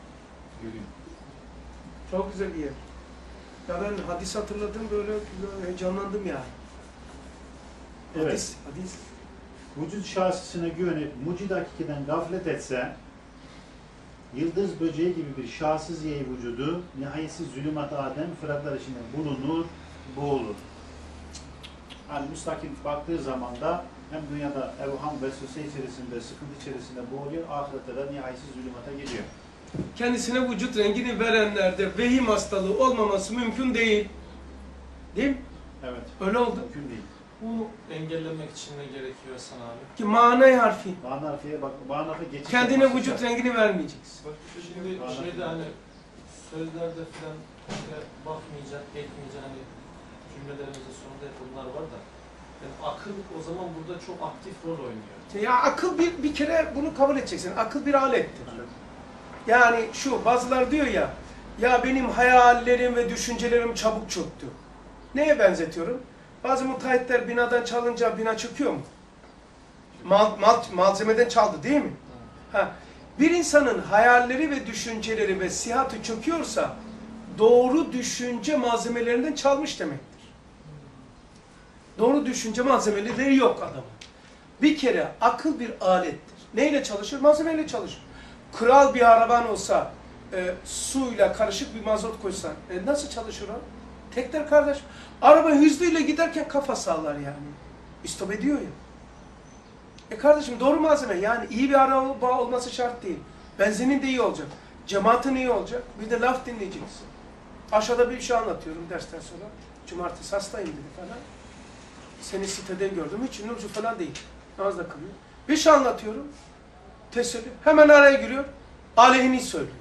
Çok güzel bir yer. Ya ben hadis hatırladım böyle, böyle canlandım ya. Evet. Hadis, hadis. Vücut şahsisine güvenip mucid hakikiden gaflet etse, yıldız böceği gibi bir şahsız yeği vücudu, nihayetsiz zulümat Adem, fıratlar içinde bulunur, boğulur. Yani müstakil baktığı zaman da hem dünyada evham ve vesvese içerisinde, sıkıntı içerisinde boğuluyor, ahirette de nihayetsiz zulümata geliyor. Kendisine vücut rengini verenlerde vehim hastalığı olmaması mümkün değil. Değil mi? Evet. Öyle oldu. Mümkün değil. Bunu engellemek için ne gerekiyor Hasan abi? Ki manay harfi. Bağın harfiye bak, bağın harfi geçiş Kendine yapması vücut lazım. rengini vermeyeceksin. Şimdi Bağın şeyde harfi. hani sözlerde filan işte bakmayacak, etmeyecek hani cümlelerimizin sonunda hep bunlar var da yani akıl o zaman burada çok aktif rol oynuyor. Ya akıl bir, bir kere bunu kabul edeceksin. Akıl bir alettir. Yani şu bazılar diyor ya, ya benim hayallerim ve düşüncelerim çabuk çöktü. Neye benzetiyorum? Bazı müteahhitler binadan çalınca bina çöküyor mu? Mal, mal, malzemeden çaldı değil mi? Ha, bir insanın hayalleri ve düşünceleri ve sihatı çöküyorsa doğru düşünce malzemelerinden çalmış demektir. Doğru düşünce malzemeleri yok adamın. Bir kere akıl bir alettir. Neyle çalışır? Malzemeyle çalışır. Kral bir araban olsa, e, suyla karışık bir mazot koysan, e, nasıl çalışır o? Tekrar kardeş, araba hızlıyla giderken kafa sallar yani. İstop ediyor ya. E kardeşim doğru malzeme, yani iyi bir araba olması şart değil. Benzinin de iyi olacak. Cemaatin iyi olacak. Bir de laf dinleyeceksin. Aşağıda bir şey anlatıyorum dersten sonra. Cumartesi hastayım dedi falan. Seni siteden gördüm. Hiç ünlü falan değil. Namazda kılıyor. Bir şey anlatıyorum. Teselli. Hemen araya giriyor. Aleyhini söylüyor.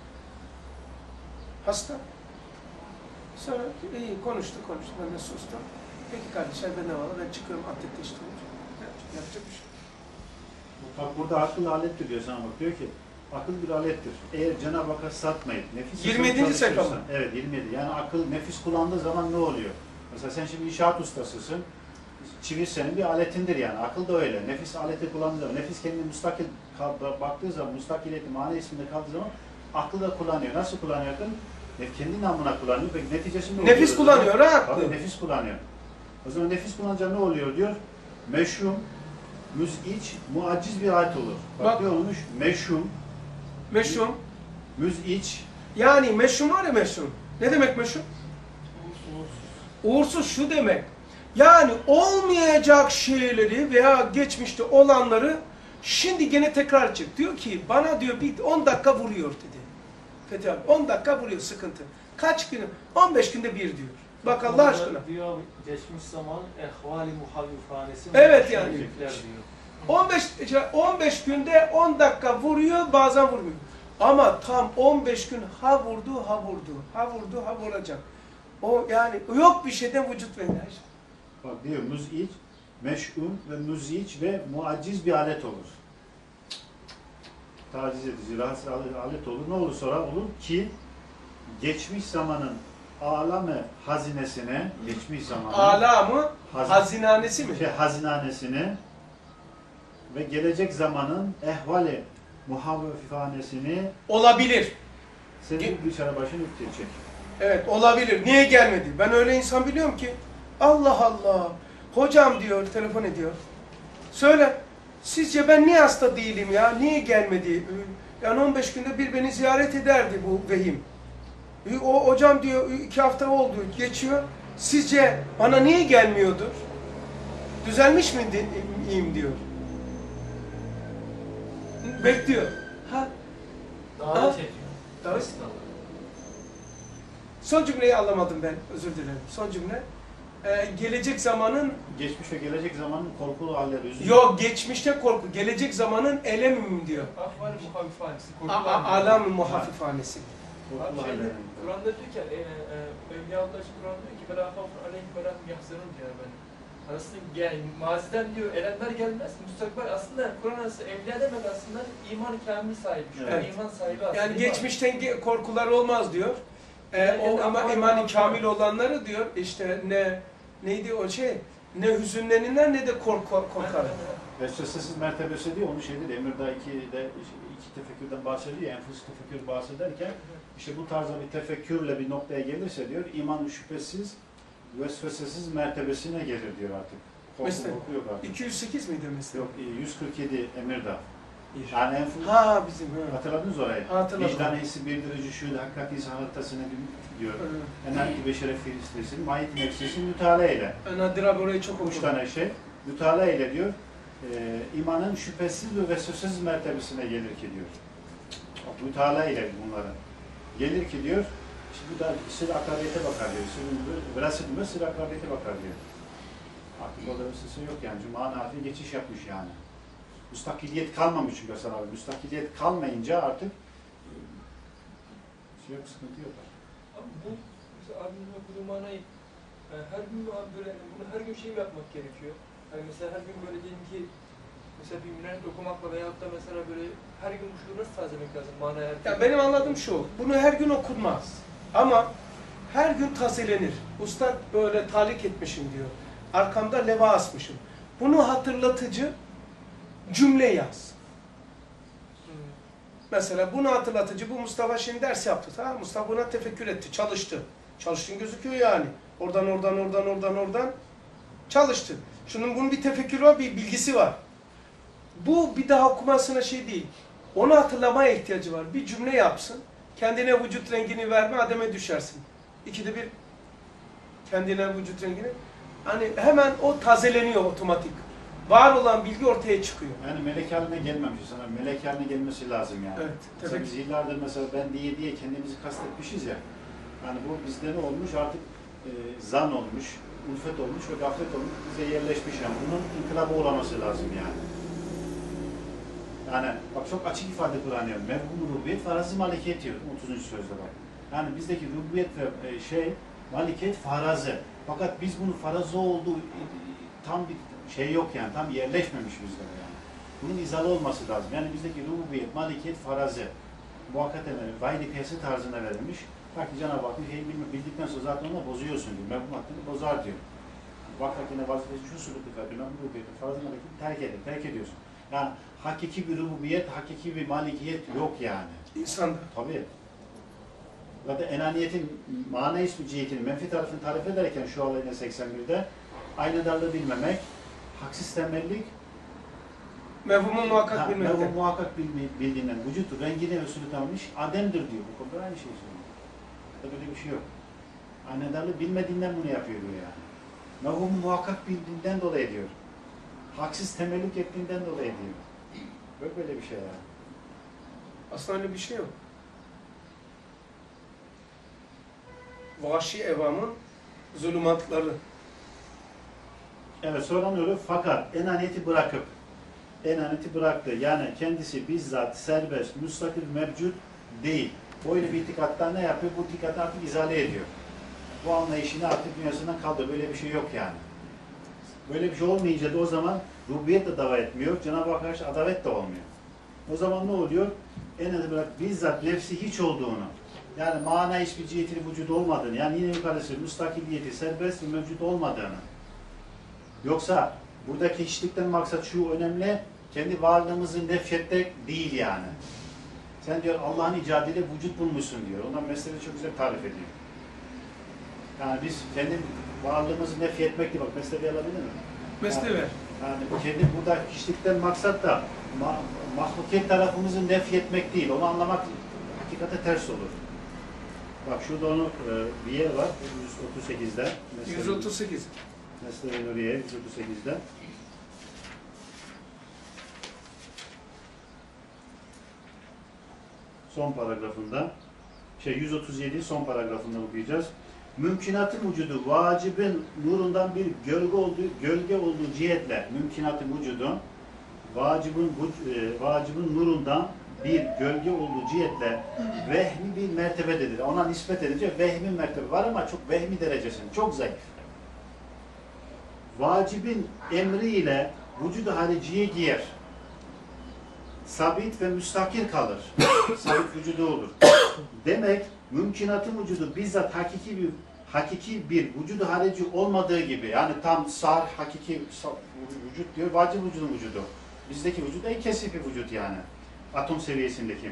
Hasta. Sonra iyi konuştu konuştu. Ben de sustum. Peki kardeşler ben ne var? Ben çıkıyorum abdest işliyorum. Yapacak bir şey. Bak burada akıl alettir diyor sana bak. Diyor ki akıl bir alettir. Eğer Cenab-ı Hakk'a satmayıp nefis yirmi yedinci sayfa mı? Evet yirmi yedi. Yani akıl nefis kullandığı zaman ne oluyor? Mesela sen şimdi inşaat ustasısın. Çivir senin bir aletindir yani. Akıl da öyle. Nefis aleti kullandığı zaman, nefis kendine müstakil baktığı zaman, müstakiliyeti, mana isminde kaldığı zaman aklı da kullanıyor. Nasıl kullanıyordun? Kendi namına kullanıyor. Peki neticesi ne oluyor? Nefis kullanıyor ha aklı. Tabii nefis kullanıyor. O zaman nefis kullanınca ne oluyor diyor? Meşhum, müz'iç, muaciz bir ayet olur. Bak, Bak. ne olmuş? Meşhum, Meşhum. müz'iç. Yani meşhum var ya meşhum. Ne demek meşhum? Uğursuz şu demek. Yani olmayacak şeyleri veya geçmişte olanları Şimdi gene tekrar çık. Diyor ki bana diyor bir on dakika vuruyor dedi. Fethi abi on dakika vuruyor sıkıntı. Kaç gün? on beş günde bir diyor. Bak Allah aşkına. Diyor geçmiş zaman ehvali muhavvifanesi. Evet yani. Diyor. on beş on beş günde on dakika vuruyor, bazen vurmuyor. Ama tam on beş gün ha vurdu, ha vurdu, ha vurdu, ha vuracak. O yani yok bir şeyden vücut ve enerji. Bak diyor müziç, meş'un ve müziç ve muacciz bir alet olur. Taciz edici, rahatsız alet olur. Ne olur sonra olur ki geçmiş zamanın alame hazinesine, geçmiş zamanın Ala mı? hazin, Hazinanesi mi? şey, hazinanesini ve gelecek zamanın ehvali muhavvifanesini Olabilir. senin dışarı başını üktürecek. Evet olabilir. Niye gelmedi? Ben öyle insan biliyorum ki. Allah Allah. Hocam diyor, telefon ediyor. Söyle, sizce ben niye hasta değilim ya? Niye gelmedi? Yani on beş günde bir beni ziyaret ederdi bu vehim. O hocam diyor, iki hafta oldu, geçiyor. Sizce bana niye gelmiyordur? Düzelmiş miyim diyor. Bekliyor. Ha? Davet Ha? çekiyor. Davet. Son cümleyi anlamadım ben, özür dilerim. Son cümle. Ee, gelecek zamanın... Geçmiş ve gelecek zamanın korkulu halleri, üzüntü. Yok, geçmişte korku. Gelecek zamanın elemim diyor. Ahval muhavifanesi. Alam muhafifanesi. Korkulu Abi şey, halleri. Kur'an'da diyor ki, e, e, Evliyaullah için Kur'an diyor ki, وَلَا خَوْفٌ عَلَيْهِمْ وَلَا هُمْ يَحْزَنُونَ diyor ben. Aslında yani maziden diyor elemler gelmez, müstakbel aslında Kur'an arası evliya demek aslında iman kamil sahibi, şu Evet. iman sahibi aslında. Yani değil mi? geçmişten ge- korkular olmaz diyor. Ee, o ama imanı kamil olanları diyor işte ne neydi o şey ne hüzünlenirler ne de korku, korkar. Vesvesesiz mertebesi diyor, onu şeydir, Emirdağ iki'de iki tefekkürden bahsediyor, enfus tefekkür bahsederken, işte bu tarzda bir tefekkürle bir noktaya gelirse diyor, iman şüphesiz, vesvesesiz mertebesine gelir diyor artık. Korku, Mesela, korku yok artık. iki yüz sekiz miydi mesela? Yok, yüz kırk yedi Emirdağ. Yani enfus, Ha bizim. Ha. hatırladınız orayı? Hatırladım. Vicdan hissi bildirici şu hakikati sanattasını diyor. Enerji beşere filistresin, mahit nefsisi mütalaa ile. Nadir abi orayı çok Üç okudum. tane şey. Mütalaa ile diyor. E, imanın şüphesiz ve vesvesesiz mertebesine gelir ki diyor. Bak, mütalaa ile bunların. Gelir ki diyor, işte bu da sır akabiyete bakar diyor. Sır, verasetinde sır akabiyete bakar diyor. Artık orada vesvese yok yani. Cuma harfi geçiş yapmış yani. Müstakiliyet kalmamış çünkü Hasan abi. Müstakiliyet kalmayınca artık şey yok, sıkıntı yok. Abi bu, mesela abinin okuduğu manayı yani her gün mü abi böyle, bunu her gün şey mi yapmak gerekiyor? Yani mesela her gün böyle diyelim ki, mesela bir münanet okumakla veyahut da mesela böyle her gün bu şuuru nasıl tazelemek lazım manayı her gün? Ya benim anladığım şu, bunu her gün okunmaz. Ama her gün tazelenir. Ustad böyle talik etmişim diyor. Arkamda leva asmışım. Bunu hatırlatıcı cümle yaz. Hmm. Mesela bunu hatırlatıcı, bu Mustafa şimdi ders yaptı. Tamam, Mustafa buna tefekkür etti, çalıştı. Çalıştığın gözüküyor yani. Oradan, oradan, oradan, oradan, oradan çalıştı. Şunun bunun bir tefekkürü var, bir bilgisi var. Bu bir daha okumasına şey değil. Onu hatırlamaya ihtiyacı var. Bir cümle yapsın. Kendine vücut rengini verme, ademe düşersin. İkide bir kendine vücut rengini. Hani hemen o tazeleniyor otomatik. Var olan bilgi ortaya çıkıyor. Yani melek haline gelmemiş sana. Melek haline gelmesi lazım yani. Evet. Mesela biz yıllardır mesela ben diye diye kendimizi kastetmişiz ya. Yani bu bizde ne olmuş artık e, zan olmuş, ulfet olmuş ve gaflet olmuş. Bize yerleşmiş yani. Bunun inkılaba uğraması lazım yani. Yani bak çok açık ifade kullanıyorum. Mevhum rububiyet farazı malikiyet diyor otuzuncu sözde bak. Yani bizdeki rububiyet ve e, şey malikiyet farazı. Fakat biz bunu farazı olduğu e, tam bir şey yok yani. Tam yerleşmemiş bizde yani. Bunun izalı olması lazım. Yani bizdeki rububiyet, malikiyet farazı. Muhakkak emeli, vaydi kıyası tarzına verilmiş. Bak ki Cenab-ı Hakk'ın şeyi bildikten sonra zaten onu bozuyorsun diyor. Mevhum hakkını bozar diyor. Vakak yine vazifesi şu sulutu kalbine rububiyeti farazı malikiyeti terk edin, terk ediyorsun. Yani hakiki bir rububiyet, hakiki bir malikiyet yok yani. İnsanda. Tabii. Zaten enaniyetin mana ismi cihetini, menfi tarafını tarif ederken şu alayına seksen birde aynadarlığı bilmemek, haksız tembellik, Mevhumu muhakkak ha, bilmekte. mevhu muhakkak bildiğinden vücut rengini ve sülü tanımış ademdir diyor. Bu konuda aynı şeyi söylüyor. Böyle bir şey yok. Aynadarlığı bilmediğinden bunu yapıyor diyor yani. Mevhumu muhakkak bildiğinden dolayı diyor. Haksız temellük ettiğinden dolayı diyor. Yok böyle bir şey ya. Aslında öyle bir şey yok. Vahşi evamın zulümatları. Evet, soranıyor fakat enaniyeti bırakıp enaniyeti bıraktı. Yani kendisi bizzat serbest, müstakil, mevcut değil. Böyle bir itikatta ne yapıyor? Bu itikatı artık izale ediyor. Bu anlayışını artık dünyasından kaldırıyor. Böyle bir şey yok yani. Böyle bir şey olmayınca da o zaman rububiyet de dava etmiyor. Cenab-ı Hakk'a karşı adalet de olmuyor. O zaman ne oluyor? Enaniyeti bırak bizzat nefsi hiç olduğunu, yani mana hiçbir cihetinin vücudu olmadığını, yani yine yukarısı müstakiliyeti, serbest ve mevcut olmadığını. Yoksa buradaki hiçlikten maksat şu önemli, kendi varlığımızı nefretmek değil yani. Sen diyor Allah'ın icadıyla vücut bulmuşsun diyor. Ondan meseleyi çok güzel tarif ediyor. Yani biz kendi varlığımızı nefretmek diye bak meseleyi alabilir mi? Mesele ver. Yani kendi burada hiçlikten maksat da ma mahlukiyet tarafımızı nefretmek değil. Onu anlamak hakikate ters olur. Bak şurada onu e, bir yer var. yüz otuz sekizde. yüz otuz sekiz. Mesele-i Nuriye yüz otuz sekizde. Son paragrafında, şey yüz otuz yedi son paragrafında okuyacağız. Mümkünatın vücudu vacibin nurundan bir gölge olduğu gölge olduğu cihetle mümkünatın vücudu vacibin e, vacibin nurundan bir gölge olduğu cihetle vehmi bir mertebededir. Ona nispet edince vehmi mertebe var ama çok vehmi derecesinde, çok zayıf. Vacibin emriyle vücudu hariciye giyer. Sabit ve müstakil kalır. Sabit vücudu olur. Demek mümkünatın vücudu bizzat hakiki bir hakiki bir vücudu harici olmadığı gibi, yani tam sar hakiki vücut diyor, vacib vücudun vücudu. Bizdeki vücut en kesif bir vücut yani. Atom seviyesindeki.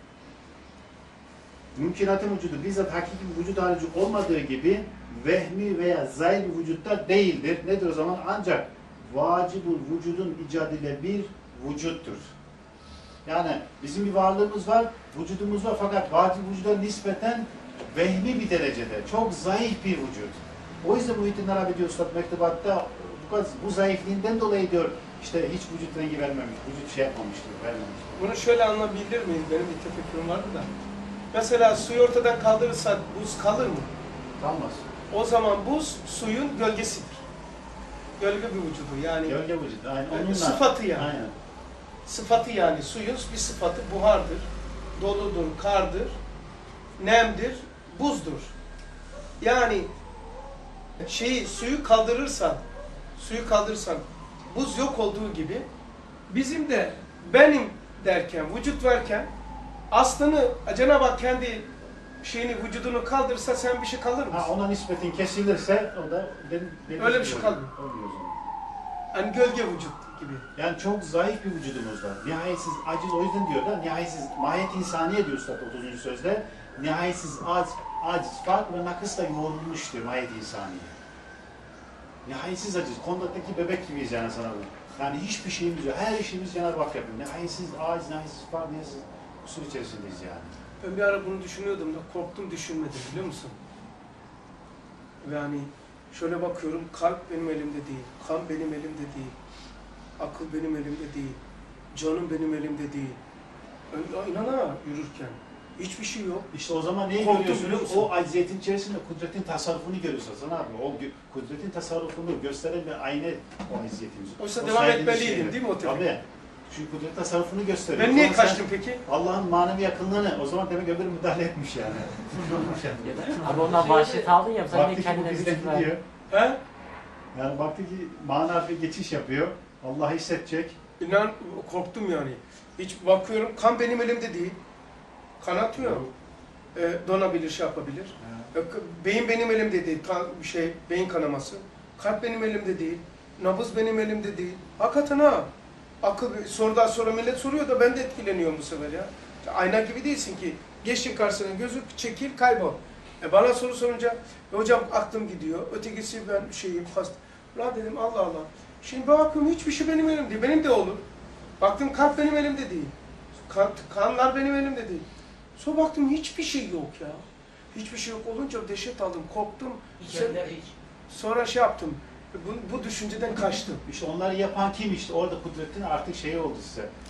Mümkünatın vücudu bizzat hakiki bir vücut harici olmadığı gibi vehmi veya zayıf bir vücutta değildir. Nedir o zaman? Ancak vacibul vücudun icadıyla bir vücuttur. Yani bizim bir varlığımız var, vücudumuz var fakat vacib vücuda nispeten vehmi bir derecede, çok zayıf bir vücut. O yüzden Muhittin Arabi diyor Üstad Mektubat'ta bu, bu zayıfliğinden dolayı diyor işte hiç vücut rengi vermemiş, vücut şey yapmamıştır, vermemiştir. Bunu şöyle anlayabilir miyiz? Benim bir tefekkürüm vardı da. Mesela suyu ortadan kaldırırsak buz kalır mı? Kalmaz. O zaman buz suyun gölgesidir. Gölge bir vücudu yani. Gölge vücut, aynen. Yani Onunla, sıfatı yani. Aynen. Sıfatı yani suyun bir sıfatı buhardır, doludur, kardır, nemdir, buzdur. Yani şeyi suyu kaldırırsan, suyu kaldırırsan buz yok olduğu gibi bizim de benim derken, vücut varken aslını Cenab-ı Hak kendi şeyini, vücudunu kaldırırsa sen bir şey kalır mısın? Ha, ona nispetin kesilirse o da benim, benim öyle bir şey kalmıyor. Olmuyor o zaman. Yani gölge vücut gibi. Yani çok zayıf bir vücudumuz var. Nihayetsiz aciz, o yüzden diyor da nihayetsiz mahiyet insaniye diyor Üstad otuzuncu sözde. Nihayetsiz aciz, aciz fark ve nakısla yoğrulmuş diyor mahiyet insaniye. Nihayetsiz aciz, kondaktaki bebek gibiyiz yani sana bu. Yani hiçbir şeyimiz yok. Her işimiz Cenab-ı Hak yapıyor. Nihayetsiz aciz, nihayetsiz fark, nihayetsiz kusur içerisindeyiz yani. Ben bir ara bunu düşünüyordum da korktum, düşünmedim biliyor musun? Yani şöyle bakıyorum, kalp benim elimde değil, kan benim elimde değil, akıl benim elimde değil, canım benim elimde değil. İnana yürürken hiçbir şey yok. İşte o zaman neyi Korktum, biliyor görüyorsunuz? musun? O aciziyetin içerisinde kudretin tasarrufunu görüyorsunuz Hasan abi. O kudretin tasarrufunu gösteren bir ayna o acziyetimiz. Oysa O devam saydığınız etmeliydin şeyler. değil mi o tepki? Tabii. Çünkü kudret tasarrufunu gösteriyor. Ben O niye zaman sen kaçtım peki? Allah'ın manevi yakınlığını, o zaman demek öbür müdahale etmiş yani. Abi ondan bahşiş aldın ya, sen Baktı de ki bu kendine bizden vücut ver. gidiyor. He? Yani baktı ki mana bir geçiş yapıyor. Allah hissedecek. İnan korktum yani. Hiç bakıyorum, kan benim elimde değil. Kan atıyor. E, donabilir, şey yapabilir. E, beyin benim elimde değil, kan, bir şey, beyin kanaması. Kalp benim elimde değil. Nabız benim elimde değil. Hakikaten ha. Akıl, sorudan sonra millet soruyor da ben de etkileniyorum bu sefer ya. Ayna gibi değilsin ki. Geçtin karşısına, gözü çekil, kaybol. E bana soru sorunca, e hocam aklım gidiyor. Ötekisi ben şeyim, hasta. Ulan dedim Allah Allah. Şimdi bakıyorum hiçbir şey benim elimde değil. Benim de olur. Baktım kalp benim elimde değil. Kan, kanlar benim elimde değil. Sonra baktım hiçbir şey yok ya. Hiçbir şey yok olunca dehşet aldım, korktum. Sonra şey yaptım. Bu, bu düşünceden kaçtım. İşte onları yapan kim işte? Orada kudretin artık şeyi oldu size.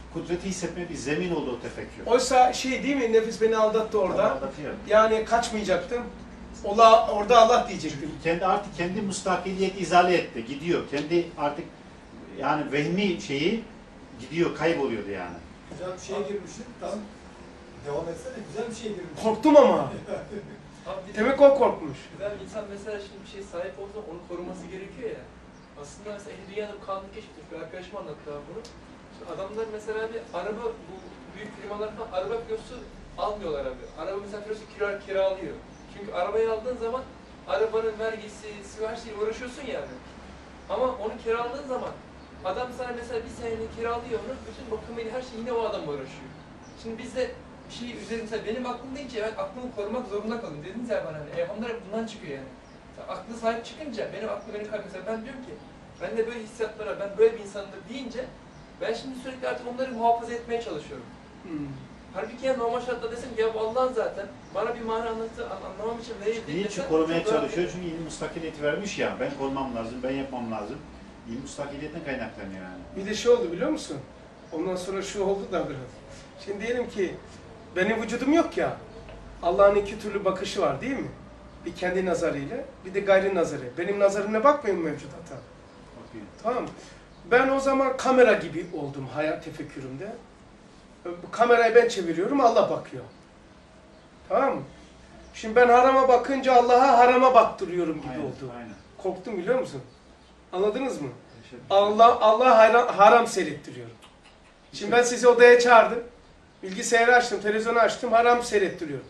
kudreti hissetme bir zemin oldu o tefekkür. Oysa şey değil mi, nefis beni aldattı orada. Aldatıyor. Yani kaçmayacaktım. Ola, orada Allah diyecektim. Kendi artık kendi müstakiliyet izale etti, gidiyor. Kendi artık yani vehmi şeyi gidiyor, kayboluyordu yani. Güzel bir şeye girmişsin. Tam devam etsene. Güzel bir şeye girmişsin. Korktum ama. Abi bir de Demek o korkmuş. güzel bir insan mesela şimdi bir şey sahip olsa onu koruması gerekiyor ya. Aslında mesela ehli dünyada bu kanunu keşfetmiş. Bir arkadaşım anlattı abi bunu. Şimdi adamlar mesela bir araba, bu büyük firmalar falan araba kilosu almıyorlar abi. Araba mesela kilosu kira, kiralıyor. Çünkü arabayı aldığın zaman arabanın vergisi, her şeyle uğraşıyorsun yani. Ama onu kiraladığın zaman adam sana mesela bir seneliğine kiralıyor onu, bütün bakımıyla her şey yine o adam uğraşıyor. Şimdi biz de bir şey üzerinde, mesela benim aklım deyince ben aklımı korumak zorunda kalıyorum. Dediniz ya bana hani, evhamlar bundan çıkıyor yani. Mesela aklı sahip çıkınca benim aklım beni kaybediyor. Mesela ben diyorum ki, ben de böyle hissiyatlara, ben böyle bir insandır deyince, ben şimdi sürekli artık onları muhafaza etmeye çalışıyorum. Hmm. Halbuki ya normal şartla desem ki ya bu Allah'ın zaten bana bir mana anlattı, anlamam için verildi. Niçin korumaya çalışıyor? Çünkü ilim müstakiliyeti vermiş ya, ben korumam lazım, ben yapmam lazım. İlim müstakiliyetten kaynaklanıyor yani. Bir de şey oldu biliyor musun? Ondan sonra şu oldu da biraz. Şimdi diyelim ki benim vücudum yok ya. Allah'ın iki türlü bakışı var değil mi? Bir kendi nazarıyla, bir de gayri nazarı. Benim nazarımla bakmayın mevcudata. Bakıyor. Tamam mı? Ben o zaman kamera gibi oldum hayat tefekkürümde. Bu kamerayı ben çeviriyorum, Allah bakıyor. Tamam mı? Şimdi ben harama bakınca Allah'a harama baktırıyorum gibi Aynen, oldu. aynen. Korktum biliyor musun? Anladınız mı? Allah Allah haram, haram seyrettiriyor. Şimdi ben sizi odaya çağırdım. Bilgisayarı açtım, televizyonu açtım, haram seyrettiriyorum.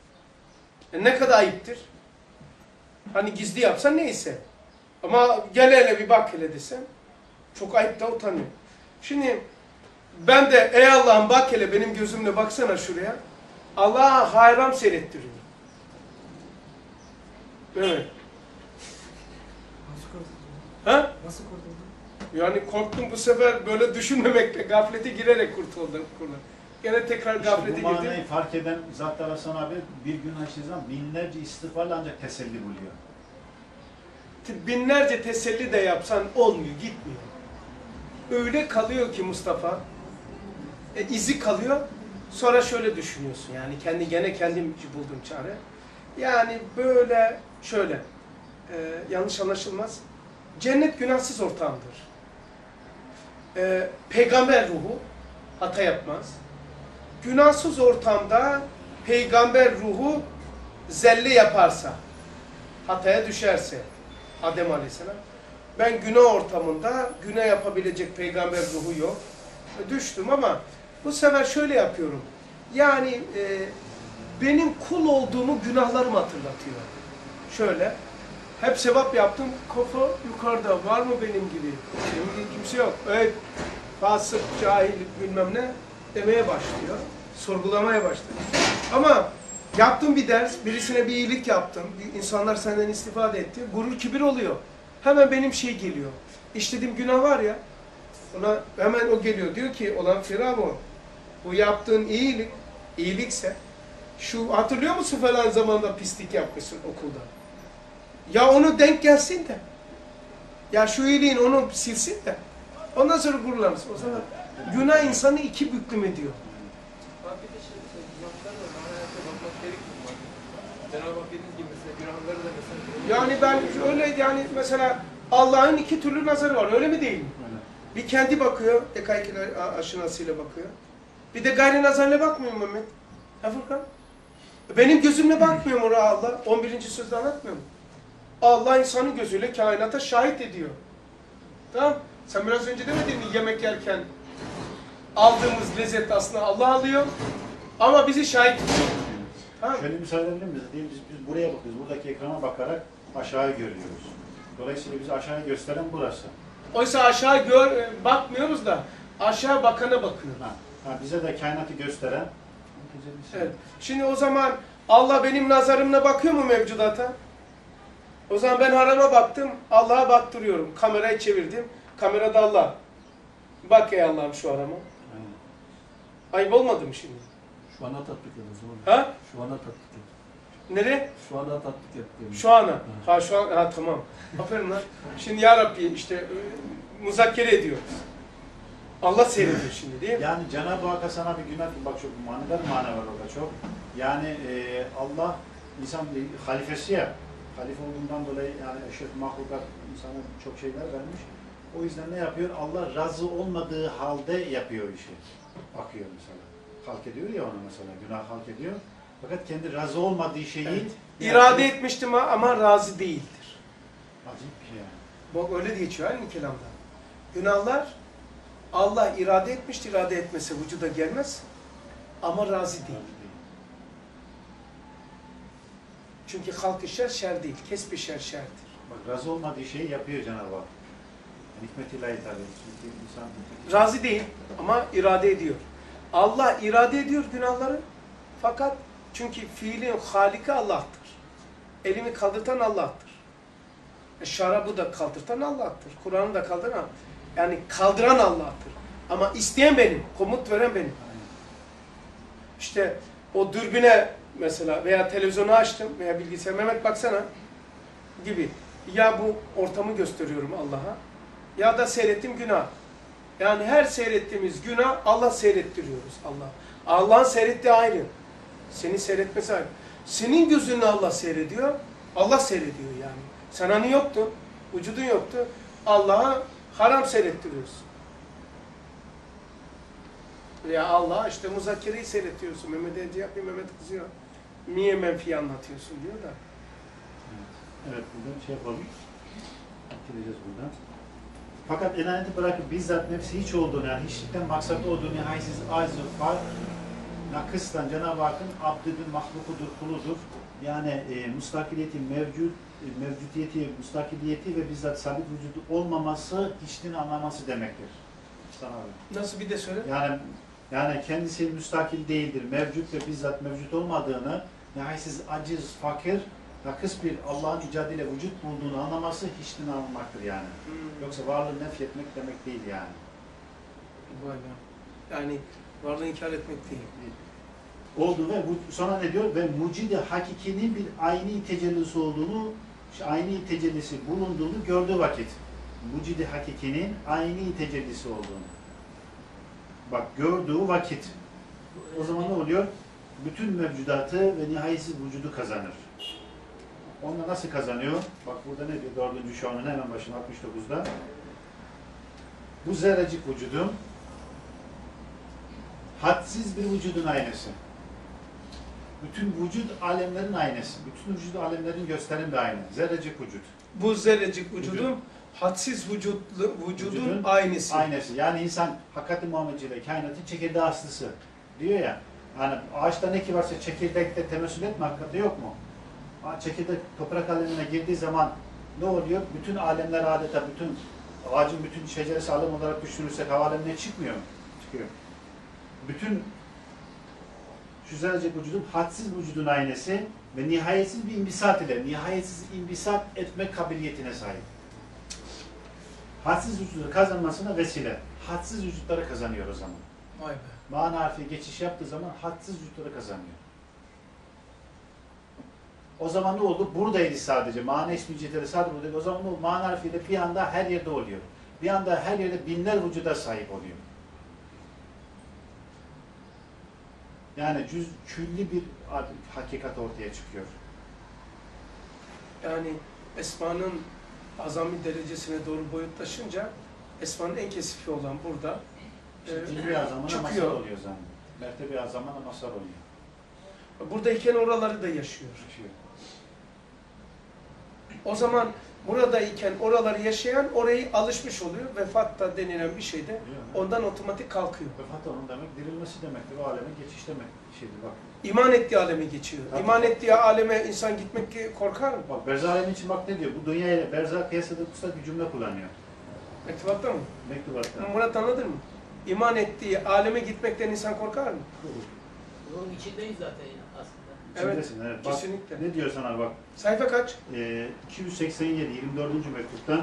E ne kadar ayıptır? Hani gizli yapsan neyse. Ama gel hele bir bak hele desem, çok ayıp da utanıyor. Şimdi ben de ey Allah'ım bak hele benim gözümle baksana şuraya. Allah'a haram seyrettiriyor. Evet. Nasıl kurtuldun? Ha? Nasıl kurtuldun? Yani korktum bu sefer böyle düşünmemekle, gaflete girerek kurtuldum. Gene tekrar İşte gaflete bu manayı girdim. fark eden Zat-ı Hasan abi bir gün açtığı zaman binlerce istiğfarla ancak teselli buluyor. Binlerce teselli de yapsan olmuyor, gitmiyor. Öyle kalıyor ki Mustafa, e, izi kalıyor, sonra şöyle düşünüyorsun yani kendi gene kendim buldum çare. Yani böyle şöyle, e, yanlış anlaşılmaz, cennet günahsız ortamdır. E, peygamber ruhu hata yapmaz. Günahsız ortamda peygamber ruhu zelle yaparsa, hataya düşerse, Adem Aleyhisselam, ben günah ortamında günah yapabilecek peygamber ruhu yok. Düştüm ama bu sefer şöyle yapıyorum. Yani e, benim kul olduğumu günahlarım hatırlatıyor. Şöyle, hep sevap yaptım, kafa yukarıda, var mı benim gibi? Benim gibi kimse yok. Evet, fasık, cahillik bilmem ne demeye başlıyor. Sorgulamaya başlıyor. Ama yaptım bir ders, birisine bir iyilik yaptım, insanlar senden istifade etti, gurur kibir oluyor. Hemen benim şey geliyor, işlediğim günah var ya, ona hemen o geliyor, diyor ki, olan Firavun, bu yaptığın iyilik, iyilikse, şu hatırlıyor musun falan zamanda pislik yapmışsın okulda? Ya onu denk gelsin de, ya şu iyiliğin onu silsin de, ondan sonra gururlanırsın. O zaman günah insanı iki büklüm ediyor. Abi bir de şey, şey günahlar da manayata bakmak gerekmiyor. Cenab-ı Hak dediğiniz gibi mesela günahları da mesela... Yani ben öyle yani mesela Allah'ın iki türlü nazarı var, öyle mi değil mi? Öyle. Bir kendi bakıyor, ekaik aşinasıyla bakıyor. Bir de gayri nazarla bakmıyor mu Mehmet? Ha Furkan? Benim gözümle bakmıyor mu Allah? on birinci sözde anlatmıyor mu? Allah insanın gözüyle kainata şahit ediyor. Tamam? Sen biraz önce demedin mi yemek yerken aldığımız lezzet aslında Allah alıyor ama bizi şahit ediyor. Tamam. Şöyle müsaade edebilir miyiz? Diyelim biz, biz buraya bakıyoruz, buradaki ekrana bakarak aşağıya görüyoruz. Dolayısıyla bizi aşağıya gösteren burası. Oysa aşağı gör, bakmıyoruz da aşağı bakana bakıyoruz. Ha, ha, bize de kainatı gösteren. Evet. Şimdi o zaman Allah benim nazarımla bakıyor mu mevcudata? O zaman ben harama baktım, Allah'a baktırıyorum. Kamerayı çevirdim, kamerada Allah. Bak ey Allah'ım şu harama. Aynen. Ayıp olmadı mı şimdi? Şu ana tatbik ediyoruz oğlum. Ha? Şu ana tatbik ediyoruz. Nere? Şu ana tatbik ediyoruz. Şu ana. Ha şu an, ha tamam. Aferin lan. Şimdi ya Rabbi işte e, muzakkere ediyoruz. Allah seyrediyor şimdi değil mi? Yani Cenab-ı Hakk'a sana bir günah, bak çok manidar mana var orada çok. Yani e, Allah insan bir halifesi ya, halife olduğundan dolayı yani eşref mahlukat insana çok şeyler vermiş. O yüzden ne yapıyor? Allah razı olmadığı halde yapıyor işi. Bakıyor mesela. Halk ediyor ya onu mesela, günah halk ediyor. Fakat kendi razı olmadığı şeyi Evet. ne İrade yapıyor? etmiştim ama razı değildir. Acayip bir şey yani. Bak öyle de geçiyor aynı kelamda. Günahlar Allah irade etmiştir, irade etmese vücuda gelmez ama razı değil. Çünkü halk işler şer değil, kesb-i şer şerdir. Bak razı olmadığı şeyi yapıyor Cenab-ı Hak. Yani hikmet ilahi tabii. Çünkü insan Razı değil ama irade ediyor. Allah irade ediyor günahları fakat çünkü fiilin haliki Allah'tır. Elimi kaldırtan Allah'tır. E, şarabı da kaldırtan Allah'tır. Kur'an'ı da kaldıran, yani kaldıran Allah'tır. Ama isteyen benim, komut veren benim. İşte o dürbüne mesela veya televizyonu açtım veya bilgisayar, Mehmet baksana gibi. Ya bu ortamı gösteriyorum Allah'a ya da seyrettiğim günah. Yani her seyrettiğimiz günah Allah seyrettiriyoruz Allah. Allah'ın seyrettiği ayrı. Seni seyretmesi ayrı. Senin gözünü Allah seyrediyor. Allah seyrediyor yani. Sen hani yoktu. Vücudun yoktu. Allah'a haram seyrettiriyorsun. Ya Allah işte muzakereyi seyrettiyorsun. Mehmet'e hediye yapayım, Mehmet kızıyor. Niye menfi anlatıyorsun diyor da. evet burada şey yapalım. Bitireceğiz buradan. Fakat enayeti bırakıp bizzat nefsi hiç olduğunu, yani hiçlikten maksatı olduğunu, nihayetsiz aciz, far, nakıstan Cenab-ı Hakk'ın abdüdür, mahlukudur, kuludur. Yani e, mustakiliyeti, mevcut, e, mevcudiyeti, mustakiliyeti ve bizzat sabit vücudu olmaması, hiçliğini anlaması demektir. Sana öyle. Nasıl bir de söyle? Yani yani kendisi müstakil değildir, mevcut ve bizzat mevcut olmadığını, nihayetsiz aciz, fakir, nakıs bir Allah'ın icadıyla vücut bulduğunu anlaması hiçliğini anlamaktır yani. Hmm. Yoksa varlığı nefretmek demek değil yani. Vay be. Yani varlığı inkar etmek değil. Oldu ve bu sonra ne diyor? Ve mucid-i hakikinin bir ayni tecellisi olduğunu, ayni tecellisi bulunduğunu gördüğü vakit. Mucid-i hakikinin ayni tecellisi olduğunu. Bak gördüğü vakit. O zaman ne oluyor? Bütün mevcudatı ve nihayetsiz vücudu kazanır. Onunla nasıl kazanıyor? Bak burada ne diyor? Dördüncü şuanın hemen başında altmış dokuzda. Bu zerrecik vücudun hadsiz bir vücudun aynası. Bütün vücut alemlerin aynası. Bütün vücut alemlerin gösterim de aynı. Zerrecik vücut. Bu zerrecik vücudun Vücut. hadsiz vücutlu, vücudun, Vücudun aynısı. Aynası. Yani insan hakikati Muhammedciyle kainatın çekirdeği aslısı diyor ya. Yani ağaçta ne ki varsa çekirdekte temessül etme, hakikati yok mu? Çekirdek toprak alemine girdiği zaman ne oluyor? Bütün alemler adeta, bütün ağacın bütün şeceresi alem olarak düşünürsek hava alemine çıkmıyor mu? Çıkıyor. Bütün şu zerrecik vücudun hadsiz vücudun aynası ve nihayetsiz bir imbisat ile nihayetsiz imbisat etme kabiliyetine sahip. Hadsiz vücudu kazanmasına vesile. Hadsiz vücutları kazanıyor o zaman. Vay be. Mana harfi geçiş yaptığı zaman hadsiz vücutları kazanıyor. O zaman ne oldu? Buradaydı sadece. Mana ismi ceteli sadece buradaydı. O zaman ne oldu? Mana harfiyle bir anda her yerde oluyor. Bir anda her yerde binler vücuda sahip oluyor. Yani cüz, külli bir hakikat ortaya çıkıyor. Yani Esma'nın azami derecesine doğru boyutlaşınca Esma'nın en kesifi olan burada e, Cilvi azamına masal çıkıyor. oluyor zaten. Mertebe azamına masal oluyor. Buradayken oraları da yaşıyor. Yaşıyor. O zaman buradayken oraları yaşayan orayı alışmış oluyor. Vefatta denilen bir şey de ondan otomatik kalkıyor. Vefat onun demek, dirilmesi demektir. O aleme geçiş demek şeydir bak. İman ettiği aleme geçiyor. Tabii. İman ettiği aleme insan gitmek korkar mı? Bak berzah alemi için bak ne diyor? Bu dünya ile berzah kıyasada kısa bir cümle kullanıyor. Mektubatta mı? Mektubatta. Murat anladın mı? İman ettiği aleme gitmekten insan korkar mı? Bunun içindeyiz zaten aslında. Evet, İçindesin, evet. Bak, kesinlikle. ne diyor sana bak. Sayfa kaç? E, iki yüz seksen yedi, yirmi dördüncü mektuptan.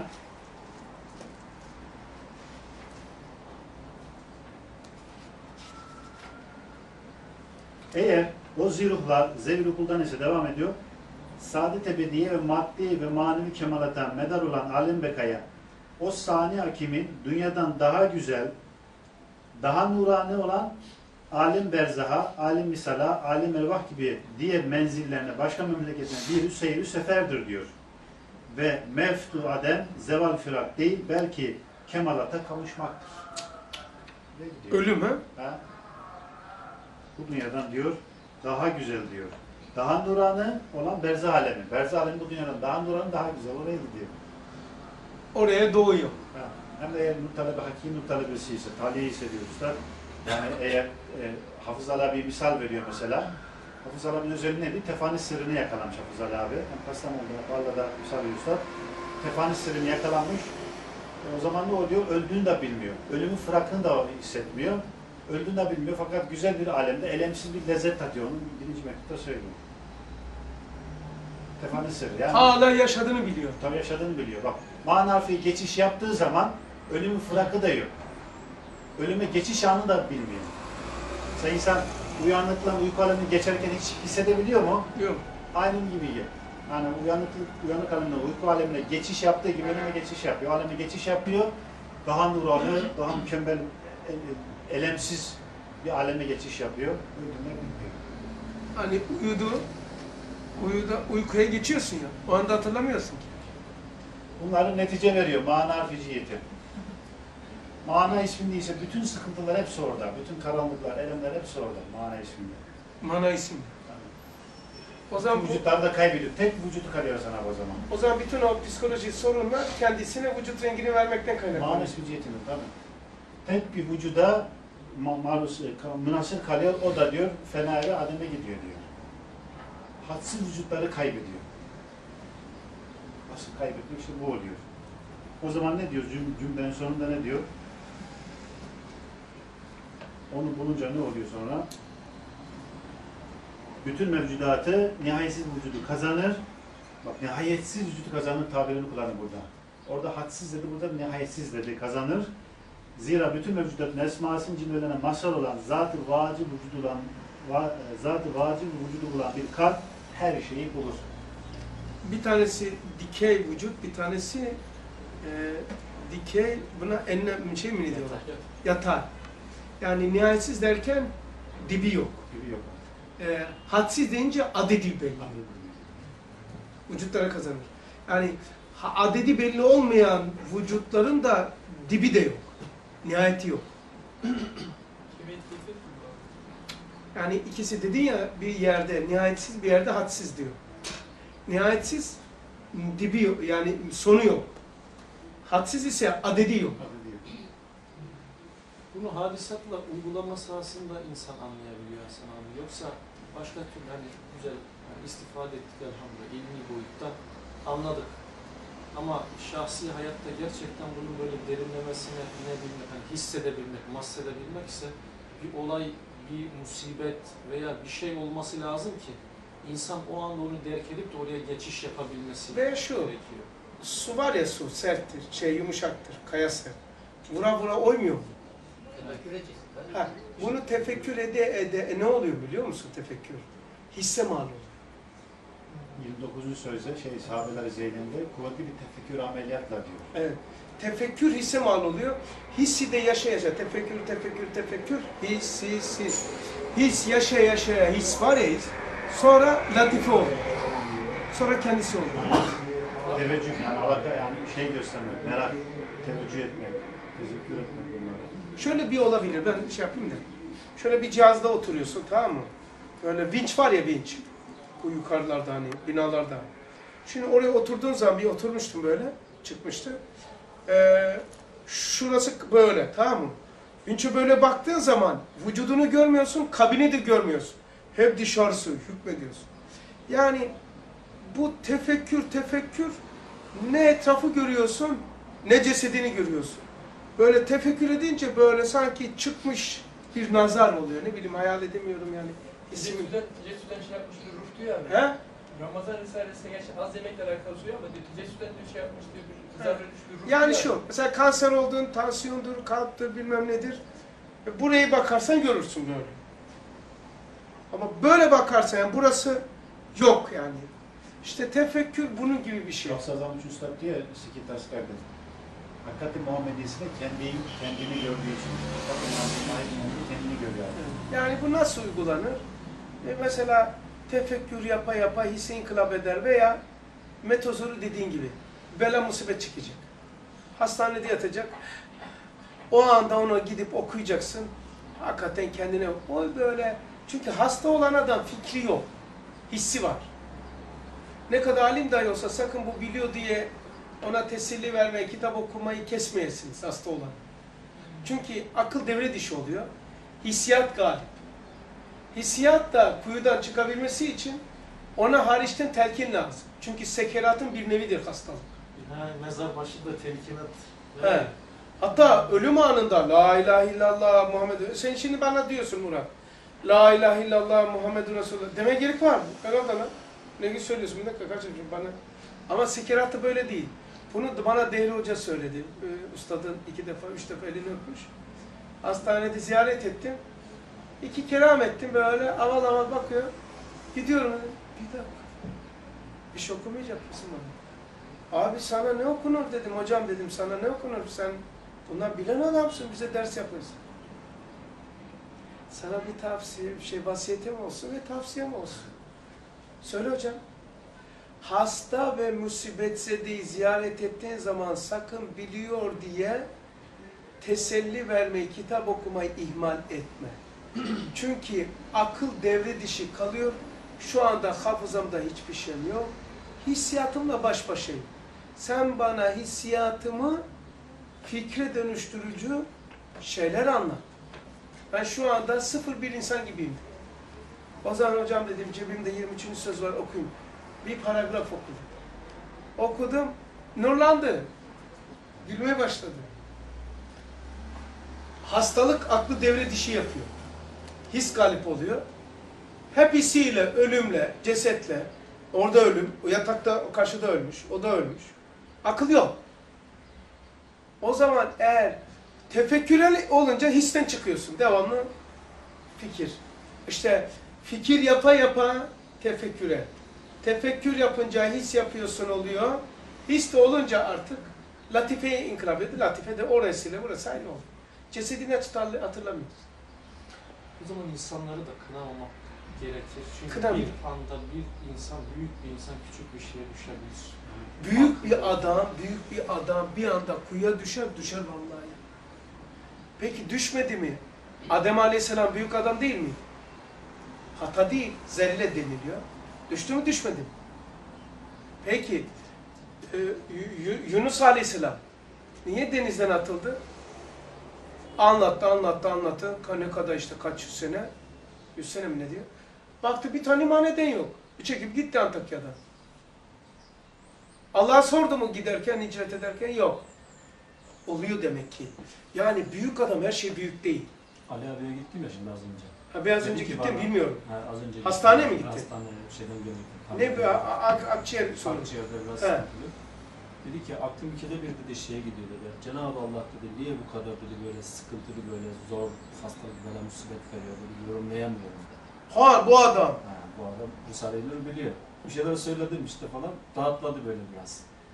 Eğer o ziruhlar, zevrukuldan ise devam ediyor. Saadet ebediye ve maddi ve manevi kemalata medar olan alem bekaya, o sani hakimin dünyadan daha güzel, daha nurani olan alim berzaha, alim misala, alim ervah gibi diğer menzillerine, başka memleketine bir seyir seferdir diyor. Ve meftu adem, zeval firak değil, belki kemalata kavuşmaktır. Ölüm ha? Ha? Bu dünyadan diyor, daha güzel diyor. Daha nurani olan berzah alemi. Berzah alemi bu dünyadan daha nurani, daha güzel. Oraya gidiyor. Oraya doğuyor. Ha. Hem de eğer nur talebi, hakim nur talebesi ise, taliye hissediyor usta. Yani eğer e, Hafız Ali abi misal veriyor mesela. Hafız Ali abinin özelliği neydi? Tefani sırrını yakalamış Hafız Ali abi. Hem Kastamonu'da, Balla'da misal veriyor usta. Tefani sırrını yakalanmış. E, o zaman ne oluyor? Öldüğünü de bilmiyor. Ölümün fırakını da hissetmiyor. Öldüğünü de bilmiyor fakat güzel bir alemde elemsiz bir lezzet tatıyor. Onun birinci mektupta söylüyor. Tefani sırrı. Yani, Hala yaşadığını biliyor. tabii yaşadığını biliyor. Bak, mana harfi geçiş yaptığı zaman ölümün fırakı da yok. Ölüme geçiş anı da bilmiyor. Mesela insan uyanıkla uyku alemini geçerken hiç hissedebiliyor mu? Yok. Aynen gibi. Yani uyanık, uyanık alemine, uyku alemine geçiş yaptığı gibi ölüme geçiş yapıyor. O aleme geçiş yapıyor. Daha nurani, daha mükemmel, elemsiz bir aleme geçiş yapıyor. Öldüğünde bilmiyor. Hani uyudu, uyuda, uykuya geçiyorsun ya. O anda hatırlamıyorsun ki. Bunların netice veriyor. Mana harficiyeti. Mana isminde ise bütün sıkıntılar hepsi orada. Bütün karanlıklar, elemler hepsi orada. Mana isminde. Mana isim. O zaman bu, Vücutları da kaybediyor. Tek vücudu kalıyor sana o zaman. o zaman bütün o psikolojik sorunlar kendisine vücut rengini vermekten Mana kaynaklanıyor. ismiciyetinde tabii. Tek bir vücuda ma maruz, münasır kalıyor. O da diyor fenaya, ademe gidiyor diyor. Hadsiz vücutları kaybediyor. Asıl kaybetmek işte bu oluyor. O zaman ne diyor? Cüm cümlenin sonunda ne diyor? Onu bulunca ne oluyor sonra? Bütün mevcudatı nihayetsiz vücudu kazanır. Bak nihayetsiz vücudu kazanır tabirini kullanır burada. Orada hadsiz dedi, burada nihayetsiz dedi, kazanır. Zira bütün mevcudatın esmasının cinlerine mazhar olan zat-ı vacib vücudu olan va, zat-ı vacib vücudu bulan bir kalp her şeyi bulur. Bir tanesi dikey vücut, bir tanesi e, dikey, buna enlem şey mi diyorlar? Yatay. Yani nihayetsiz derken dibi yok. Gibi yok. E, hadsiz deyince adedi belli. Vücutlara kazanır. Yani ha- adedi belli olmayan vücutların da dibi de yok. Nihayeti yok. Yani ikisi dedin ya bir yerde nihayetsiz, bir yerde hadsiz diyor. Nihayetsiz dibi yok, yani sonu yok. Hadsiz ise adedi yok. Bunu hadisatla uygulama sahasında insan anlayabiliyor Hasan abi. Yoksa başka türlü hani güzel yani istifade ettik elhamdülillah ilmi boyutta anladık. Ama şahsi hayatta gerçekten bunun böyle derinlemesine inebilmek, yani hissedebilmek, mahsedebilmek ise bir olay, bir musibet veya bir şey olması lazım ki insan o anda onu derk edip de oraya geçiş yapabilmesi Ve şu, gerekiyor. su var ya, su serttir, şey yumuşaktır, kaya sert. Vura vura oymuyor mu? Tefekkür edeceksin. Ha, bunu tefekkür ede ede e, ne oluyor biliyor musun tefekkür? Hisse mal oluyor. yirmi dokuzuncu sözde şey sahabeler zeyninde kuvvetli bir tefekkür ameliyatla diyor. Evet. Tefekkür hisse mal oluyor. Hissi de yaşa yaşa. Tefekkür, tefekkür, tefekkür. His, his, his. His yaşa yaşa. His var ya his. Sonra latife oluyor. Sonra kendisi oluyor. Teveccüh yani alaka yani şey göstermek, merak, teveccüh etmek, tezekkür etmek bunlar. Şöyle bir olabilir. Ben şey yapayım da. Şöyle bir cihazda oturuyorsun, tamam mı? Böyle vinç var ya, vinç. Bu yukarılarda hani binalarda. Şimdi oraya oturduğun zaman bir oturmuştum böyle. Çıkmıştı. Ee, şurası böyle, tamam mı? Vinç'e böyle baktığın zaman vücudunu görmüyorsun, kabini de görmüyorsun. Hep dışarısı, hükmediyorsun. Yani bu tefekkür, tefekkür ne etrafı görüyorsun, ne cesedini görüyorsun. Böyle tefekkür edince böyle sanki çıkmış bir nazar oluyor. Ne bileyim, hayal edemiyorum yani. İsmi. Cesüden, Cesüden şey yapmıştır, ruh diyor ya. He? Ramazan Risalesi'ne gerçi az yemekle alakalı söylüyor ama Cesüden diyor şey yapmış diyor, bir kızartma düştü, ruh Yani diyor. şu, mesela kanser oldun, tansiyondur, kalptir, bilmem nedir. Burayı bakarsan görürsün böyle. Ama böyle bakarsan yani burası yok yani. İşte tefekkür bunun gibi bir şey. Şahs Azam üç Üstad diye Sikit Asker'de. Hakikat-i Muhammediyesine kendi, kendini gördüğü için. Hakikat-i Muhammediyesine kendini görüyor. Yani bu nasıl uygulanır? E mesela tefekkür yapa yapa hisse inkılap eder veya metozuru dediğin gibi bela musibet çıkacak. Hastanede yatacak. O anda ona gidip okuyacaksın. Hakikaten kendine o böyle, çünkü hasta olan adam fikri yok. Hissi var. Ne kadar alim dahi olsa sakın bu biliyor diye ona teselli vermeyi, kitap okumayı kesmeyesiniz hasta olan. Çünkü akıl devre dışı oluyor. Hissiyat galip. Hissiyat da kuyudan çıkabilmesi için ona hariçten telkin lazım. Çünkü sekeratın bir nevidir hastalık. Ha, mezar başında telkinat. He. Hatta ölüm anında La ilahe illallah Muhammed. Sen şimdi bana diyorsun Murat. La ilahe illallah Muhammed Resulullah. Demeye gerek var mı? Herhalde lan. Ne gün söylüyorsun? Bir dakika kardeşim bana. Ama sekeratta böyle değil. Bunu bana Dehri Hoca söyledi. Ee, ustadın iki defa, üç defa elini öpmüş. Hastanede ziyaret ettim. İki kelam ettim böyle aval aval bakıyor. Gidiyorum. Bir dakika. Bir şey okumayacak mısın bana? Abi sana ne okunur dedim. Hocam dedim sana ne okunur? Sen bundan bilen adamsın. Bize ders yapıyorsun. Sana bir tavsiye, bir şey vasiyetim olsun ve tavsiyem olsun. Söyle hocam. Hasta ve musibetzedeyi ziyaret ettiğin zaman sakın biliyor diye teselli vermeyi, kitap okumayı ihmal etme. Çünkü akıl devre dışı kalıyor. Şu anda hafızamda hiçbir şeyim yok. Hissiyatımla baş başayım. Sen bana hissiyatımı fikre dönüştürücü şeyler anlat. Ben şu anda sıfır bir insan gibiyim. O zaman hocam dedim cebimde yirmi üçüncü söz var okuyayım. Bir paragraf okudum. Okudum, nurlandı. Gülmeye başladı. Hastalık aklı devre dışı yapıyor. His galip oluyor. Hep hissiyle, ölümle, cesetle, orada ölüm, o yatakta o karşıda ölmüş, o da ölmüş. Akıl yok. O zaman eğer tefekkürel olunca histen çıkıyorsun. Devamlı fikir. İşte fikir yapa yapa tefekküre. Tefekkür yapınca his yapıyorsun oluyor. His de olunca artık latifeye inkılap ediyor. Latife de orasıyla burası aynı oldu. Cesedini hatırlamıyoruz. O zaman insanları da kınamamak gerekir. Çünkü Kınamıyor. bir anda bir insan, büyük bir insan küçük bir şeye düşebilir. Büyük bir adam, büyük bir adam bir anda kuyuya düşer, düşer vallahi. Peki düşmedi mi? Adem Aleyhisselam büyük adam değil mi? Hata değil, zelle deniliyor. Düştü mü düşmedi mi? Peki e, Yunus Aleyhisselam niye denizden atıldı? Anlattı, anlattı, anlattı. Ne kadar işte kaç yüz sene? Yüz sene mi ne diyor? Baktı bir tane iman eden yok. Bir çekip gitti Antakya'dan. Allah'a sordu mu giderken, hicret ederken? Yok. Oluyor demek ki. Yani büyük adam her şey büyük değil. Ali abiye gittim ya şimdi az önce. Ha biraz Dedi önce ki gittim bana- bilmiyorum. Ha, az önce Hastane gittim. mi gitti? Hastane şeyden geldim. Ne bu? Ak akciğer sorunu. Akciğerde biraz He. sıkıntılı. Dedi ki aklım bir kere bir dedi şeye gidiyor dedi. Cenab-ı Allah dedi niye bu kadar dedi böyle sıkıntılı böyle zor hastalık böyle musibet veriyor dedi yorumlayamıyorum dedi. Ha bu adam. Ha, bu adam Risale-i biliyor. Bir şeyler söyledim işte falan rahatladı böyle biraz.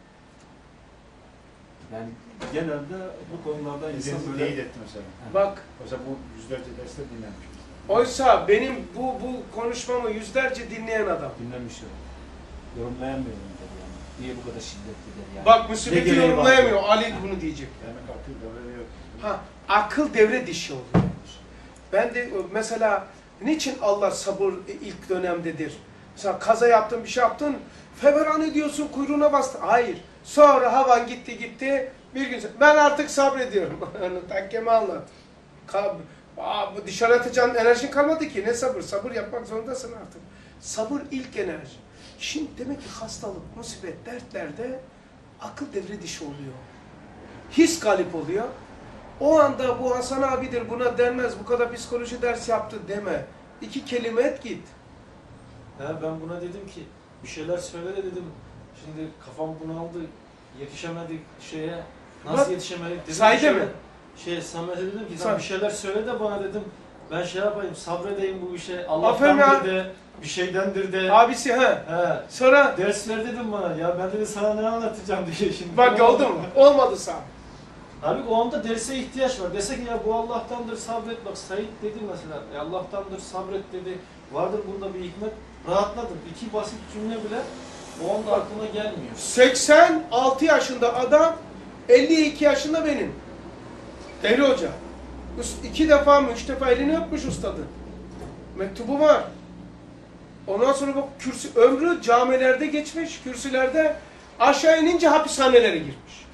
Yani genelde bu konularda insan İnsan böyle... teyit etti mesela. Bak. Mesela bu yüzlerce derste dinlenmiş. Oysa benim bu bu konuşmamı yüzlerce dinleyen adam. Dinlemiş o. Yorumlayamıyorum dedi yani. Niye bu kadar şiddetlidir yani. Bak Ne musibeti gereği var? yorumlayamıyor. Ali bunu diyecek. Demek akıl devre yok. Ha, akıl devre dışı oluyor. Ben de mesela niçin Allah sabır ilk dönemdedir? Mesela kaza yaptın, bir şey yaptın, feveran ediyorsun, kuyruğuna bastın. Hayır. Sonra havan gitti gitti, bir gün sonra, ben artık sabrediyorum. Takkemi anlat. Aa, bu dışarı atacağın enerjin kalmadı ki. Ne sabır? Sabır yapmak zorundasın artık. Sabır ilk enerji. Şimdi demek ki hastalık, musibet, dertlerde akıl devre dışı oluyor. His galip oluyor. O anda bu Hasan abidir, buna denmez, bu kadar psikoloji ders yaptı deme. İki kelime et git. He, ben buna dedim ki bir şeyler söyle de dedim. Şimdi kafam bunaldı. Yetişemedik şeye. Nasıl Bak, yetişemedik dedim. Saide Bir şey- mi? Şey Samet'e dedim ki Sa- sen bir şeyler söyle de bana dedim. Ben şey yapayım sabredeyim bu işe. Allah'tandır ya. de. Bir şeydendir de. Abisi he. He. Sonra Ders ver dedim bana. Ya ben dedi sana ne anlatacağım diye şimdi. bak oldu mu? Olmadı sağ. Halbuki o anda derse ihtiyaç var. Dese ki ya bu Allah'tandır sabret. Bak Said dedi mesela. E Allah'tandır sabret dedi. Vardır bunda bir hikmet. Rahatladım. İki basit cümle bile o anda aklıma gelmiyor. seksen altı yaşında adam, elli iki yaşında benim. Devri Hoca. İki defa mı, üç defa elini öpmüş ustadı. Mektubu var. Ondan sonra bak kürsü, ömrü camilerde geçmiş, kürsülerde aşağı inince hapishanelere girmiş.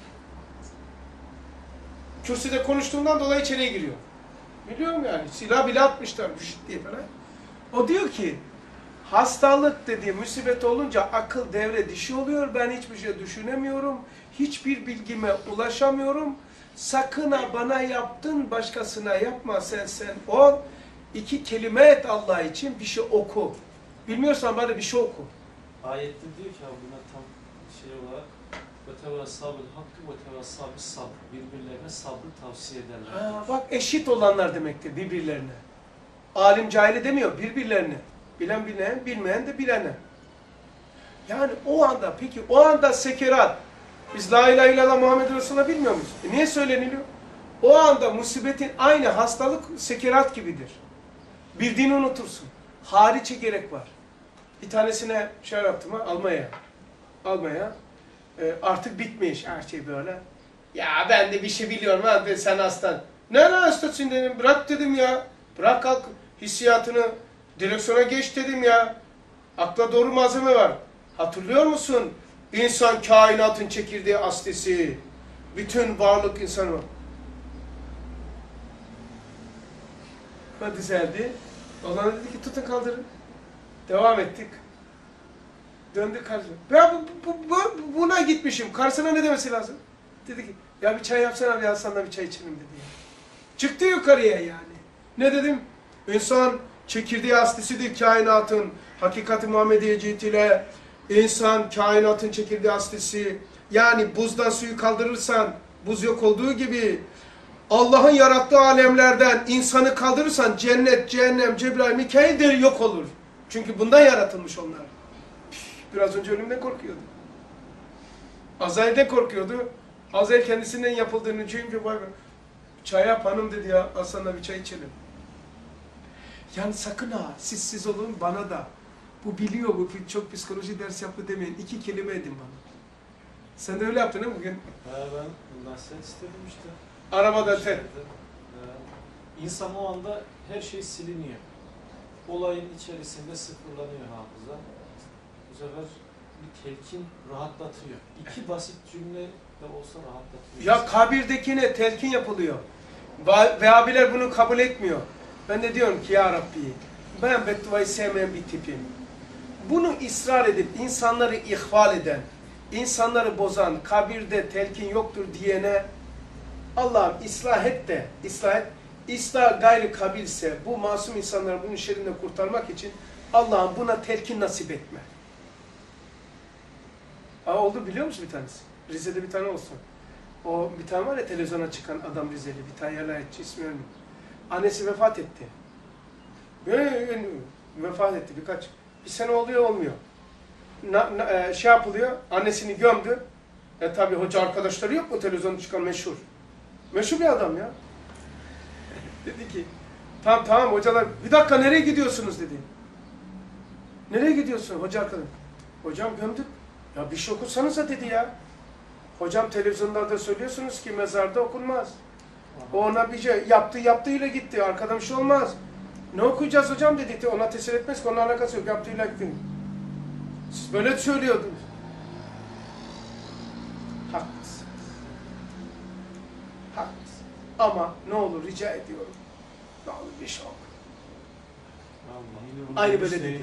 Kürsüde konuştuğundan dolayı içeriye giriyor. Biliyorum yani, silah bile atmışlar diye falan. O diyor ki, hastalık dediği musibet olunca akıl devre dişi oluyor, ben hiçbir şey düşünemiyorum, hiçbir bilgime ulaşamıyorum, sakın ha bana yaptın, başkasına yapma, sen sen ol, iki kelime et Allah için, bir şey oku. Bilmiyorsan bana bir şey oku. Ayette diyor ki buna tam şey olarak ve tevessâbil hakkı ve tevessâbis sabr. Birbirlerine sabrı tavsiye ederler. Ha, bak eşit olanlar demektir birbirlerine. Alim cahili demiyor, birbirlerine. Bilen bilene, bilmeyen de bilene. Yani o anda, peki o anda sekerat, biz la ilahe illallah Muhammed Resulullah bilmiyor muyuz? E niye söyleniliyor? O anda musibetin aynı hastalık sekerat gibidir. Bildiğini unutursun. Hariçe gerek var. Bir tanesine şey yaptım ha, almaya. Almaya. E, artık bitmiş her şey böyle. Ya ben de bir şey biliyorum ha, sen hastan. Ne lan hastasın dedim, bırak dedim ya. Bırak kalk hissiyatını, direksiyona geç dedim ya. Akla doğru malzeme var. Hatırlıyor musun? İnsan kainatın çekirdeği aslisi. Bütün varlık insanı. O düzeldi. Olan dedi ki tutun kaldırın. Devam ettik. Döndük karşısına. Ben bu, bu, bu, buna gitmişim. Karşısına ne demesi lazım? Dedi ki ya bir çay yapsana bir Hasan'la bir çay içelim dedi. Çıktı yukarıya yani. Ne dedim? İnsan çekirdeği aslisidir kainatın. Hakikati Muhammediye cihetiyle insan kainatın çekirdeği aslisi. Yani buzdan suyu kaldırırsan buz yok olduğu gibi Allah'ın yarattığı alemlerden insanı kaldırırsan cennet, cehennem, Cebrail, Mikail de yok olur. Çünkü bundan yaratılmış onlar. Biraz önce ölümden korkuyordu. Azrail'den korkuyordu. Azrail kendisinden yapıldığını çünkü vay be, çay yap hanım dedi ya, Hasan'la bir çay içelim. Yani sakın ha, siz siz olun bana da. Bu biliyor, bu çok psikoloji ders yaptı demeyin. İki kelime edin bana. Sen de öyle yaptın değil mi bugün? Ha, ben bundan sen istedim işte. Arabada ter. İnsan o anda her şey siliniyor. Olayın içerisinde sıfırlanıyor hafıza. Bu sefer bir telkin rahatlatıyor. İki basit cümle de olsa rahatlatıyor. Ya kabirdekine telkin yapılıyor. Vehhabiler bunu kabul etmiyor. Ben de diyorum ki ya Rabbi, ben bedduayı sevmeyen bir tipim. Bunu ısrar edip insanları ihval eden, insanları bozan, kabirde telkin yoktur diyene Allah'ım ıslah et de, ıslah et. İslah gayri kabilse bu masum insanları bunun şerrinden kurtarmak için Allah'ım buna telkin nasip etme. Aa, oldu biliyor musun bir tanesi? Rize'de bir tane olsun. O bir tane var ya televizyona çıkan adam Rizeli, bir tane yerlayetçi ismi ölmüyor. Annesi vefat etti. Böyle vefat etti birkaç. Bir sene oluyor olmuyor. Na, na, e, şey yapılıyor, annesini gömdü. E tabi hoca arkadaşları yok mu televizyonda çıkan meşhur? Meşhur bir adam ya. Dedi ki, tamam tamam hocalar, bir dakika nereye gidiyorsunuz dedi. Nereye gidiyorsun hoca arkadaş? Hocam gömdük. Ya bir şey okursanıza dedi ya. Hocam televizyonlarda söylüyorsunuz ki mezarda okunmaz. O ona bir şey yaptı yaptığıyla gitti. Arkadan bir şey olmaz. Ne okuyacağız hocam dedi. Ona tesir etmez ki, onunla alakası yok. Yaptığıyla gitti. Siz böyle söylüyordunuz. Haklısınız. Haklısınız. Ama ne olur rica ediyorum. Ne olur bir şey oku. Aynı böyle dedi.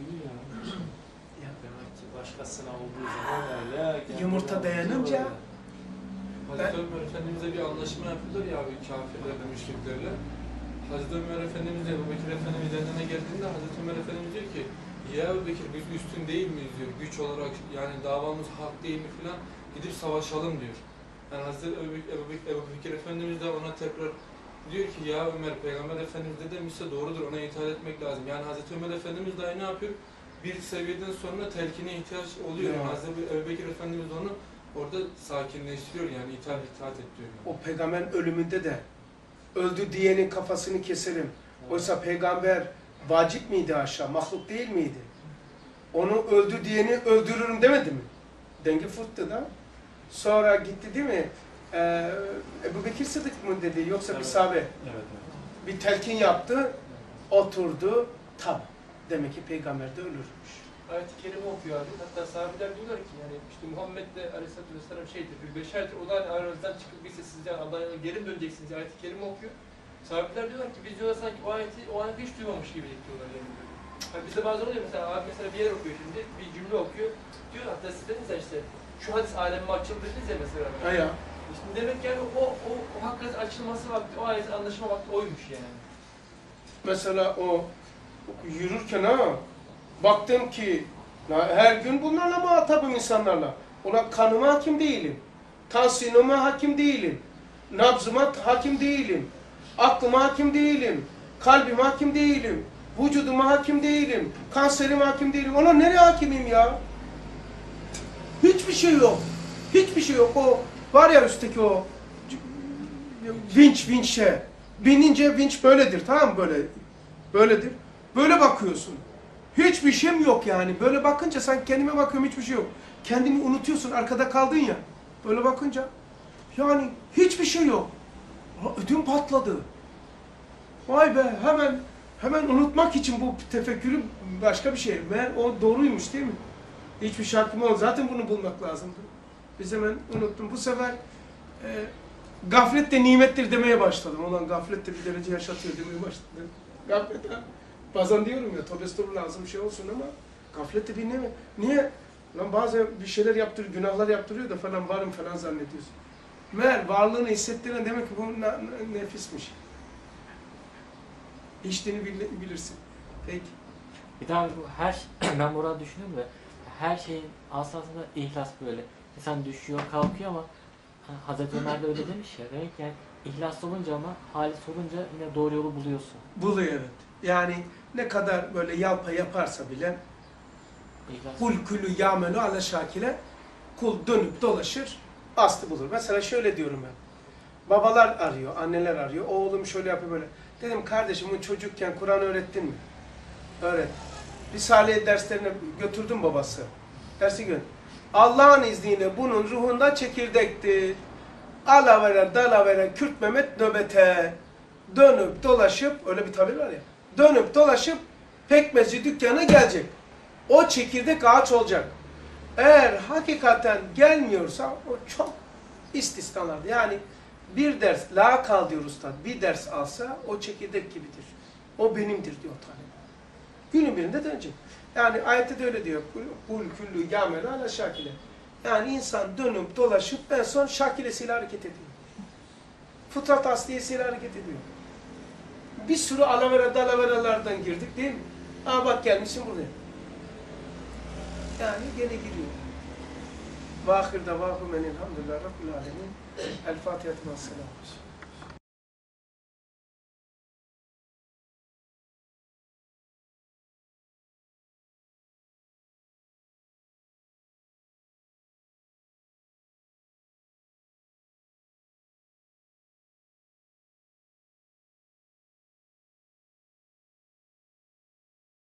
Demek ki başkasına olduğu zaman öyle. Yumurta dayanınca Hazreti Ömer Efendimiz'e bir anlaşma yapıyorlar ya abi kafirlerle, müşriklerle. Hazreti Ömer Efendimiz Ebu Bekir Efendimiz yanına geldiğinde Hazreti Ömer Efendimiz diyor ki ya Ebu Bekir biz üstün değil miyiz diyor. Güç olarak yani davamız hak değil mi filan, gidip savaşalım diyor. Yani Hazreti Ebu, Ebu, Ebu Bekir Efendimiz de ona tekrar diyor ki ya Ömer Peygamber Efendimiz de demişse doğrudur, ona itaat etmek lazım. Yani Hazreti Ömer Efendimiz dahi ne yapıyor? Bir seviyeden sonra telkine ihtiyaç oluyor. Yani Hazreti Ebu Bekir Efendimiz onu Orada sakinleştiriyor yani itaat itaat et diyor. Yani. O peygamberin ölümünde de öldü diyenin kafasını keserim. Oysa peygamber vacip miydi aşağı? Mahluk değil miydi? Onu öldü diyeni öldürürüm demedi mi? Denge fırttı da. Sonra gitti değil mi? Ee, Ebu Bekir Sıddık mı dedi yoksa Evet. bir sahabe? Evet, evet. Bir telkin yaptı, oturdu, tamam. Demek ki peygamber de ölürmüş. Ayet-i Kerime okuyor abi. Hatta sahabeler diyorlar ki yani işte Muhammed de Aleyhisselatü Vesselam şeydir, bir beşerdir. O da hani aranızdan çıkıp birse sizden Allah'a geri mi döneceksiniz diye ayet-i Kerime okuyor. Sahabeler diyorlar ki biz diyorlar sanki o ayeti, o ayeti hiç duymamış gibi diyorlar yani. Hani bizde bazen oluyor mesela abi mesela bir yer okuyor şimdi, bir cümle okuyor. Diyor hatta siz dediniz ya işte şu hadis alemi açıldı dediniz ya mesela. Ha ya. Şimdi demek yani o, o, o hakikaten açılması vakti, o ayetin anlaşma vakti oymuş yani. Mesela o yürürken ha, baktım ki her gün bunlarla muhatabım insanlarla. Ona kanıma hakim değilim. Tansiyonuma hakim değilim. Nabzıma hakim değilim. Aklıma hakim değilim. Kalbime hakim değilim. Vücuduma hakim değilim. Kanserime hakim değilim. Ona nereye hakimim ya? Hiçbir şey yok. Hiçbir şey yok. O var ya üstteki o vinç vinçe. Binince vinç böyledir. Tamam mı? Böyle. Böyledir. Böyle bakıyorsun. Hiçbir şeyim yok yani. Böyle bakınca sen kendime bakıyorum hiçbir şey yok. Kendini unutuyorsun. Arkada kaldın ya. Böyle bakınca. Yani hiçbir şey yok. Ödüm patladı. Vay be hemen hemen unutmak için bu tefekkürü başka bir şey. Meğer o doğruymuş değil mi? Hiçbir şarkım olmadı. Zaten bunu bulmak lazımdı. Biz hemen unuttum. Bu sefer e, gaflet de nimettir demeye başladım. Ulan gaflet de bir derece yaşatıyor demeye başladım. Gaflet ha. Bazen diyorum ya tövbe estağfurullah lazım bir şey olsun ama gaflet de bir nimet. Niye? Lan bazen bir şeyler yaptırıyor, günahlar yaptırıyor da falan varım falan zannediyorsun. Meğer varlığını hissettiren demek ki bu nefismiş. İçtiğini bilirsin. Peki. Bir daha bu her ben burada düşünüyorum da her şeyin aslında ihlas böyle. İnsan düşüyor, kalkıyor ama Hazreti Ömer de öyle demiş ya. Demek ki yani ihlas olunca ama halis olunca yine doğru yolu buluyorsun. Buluyor evet. Yani ne kadar böyle yalpa yaparsa bile İhlas. kul külü yamelu ala şakile kul dönüp dolaşır aslı bulur. Mesela şöyle diyorum ben. Babalar arıyor, anneler arıyor. Oğlum şöyle yapıyor böyle. Dedim kardeşim bu çocukken Kur'an öğrettin mi? Öğret. Risale derslerine götürdüm babası. Dersi gün. Allah'ın izniyle bunun ruhunda çekirdektir. Alavere dalavere Kürt Mehmet nöbete. Dönüp dolaşıp, öyle bir tabir var ya. Dönüp dolaşıp pekmezci dükkana gelecek. O çekirdek ağaç olacak. Eğer hakikaten gelmiyorsa o çok istisnalardı. Yani bir ders, la kal diyor ustad, bir ders alsa o çekirdek gibidir. O benimdir diyor talep. Günün birinde dönecek. Yani ayette de öyle diyor. Kul küllü yâmel ala şakile. Yani insan dönüp dolaşıp en son şakilesiyle hareket ediyor. Fıtrat asliyesiyle hareket ediyor. Bir sürü alavera dalaveralardan girdik değil mi? Aa bak gelmişsin buraya. Yani gene giriyor. Vâhir davâhum enilhamdülillâhi rabbil âlemin. El Fatiha.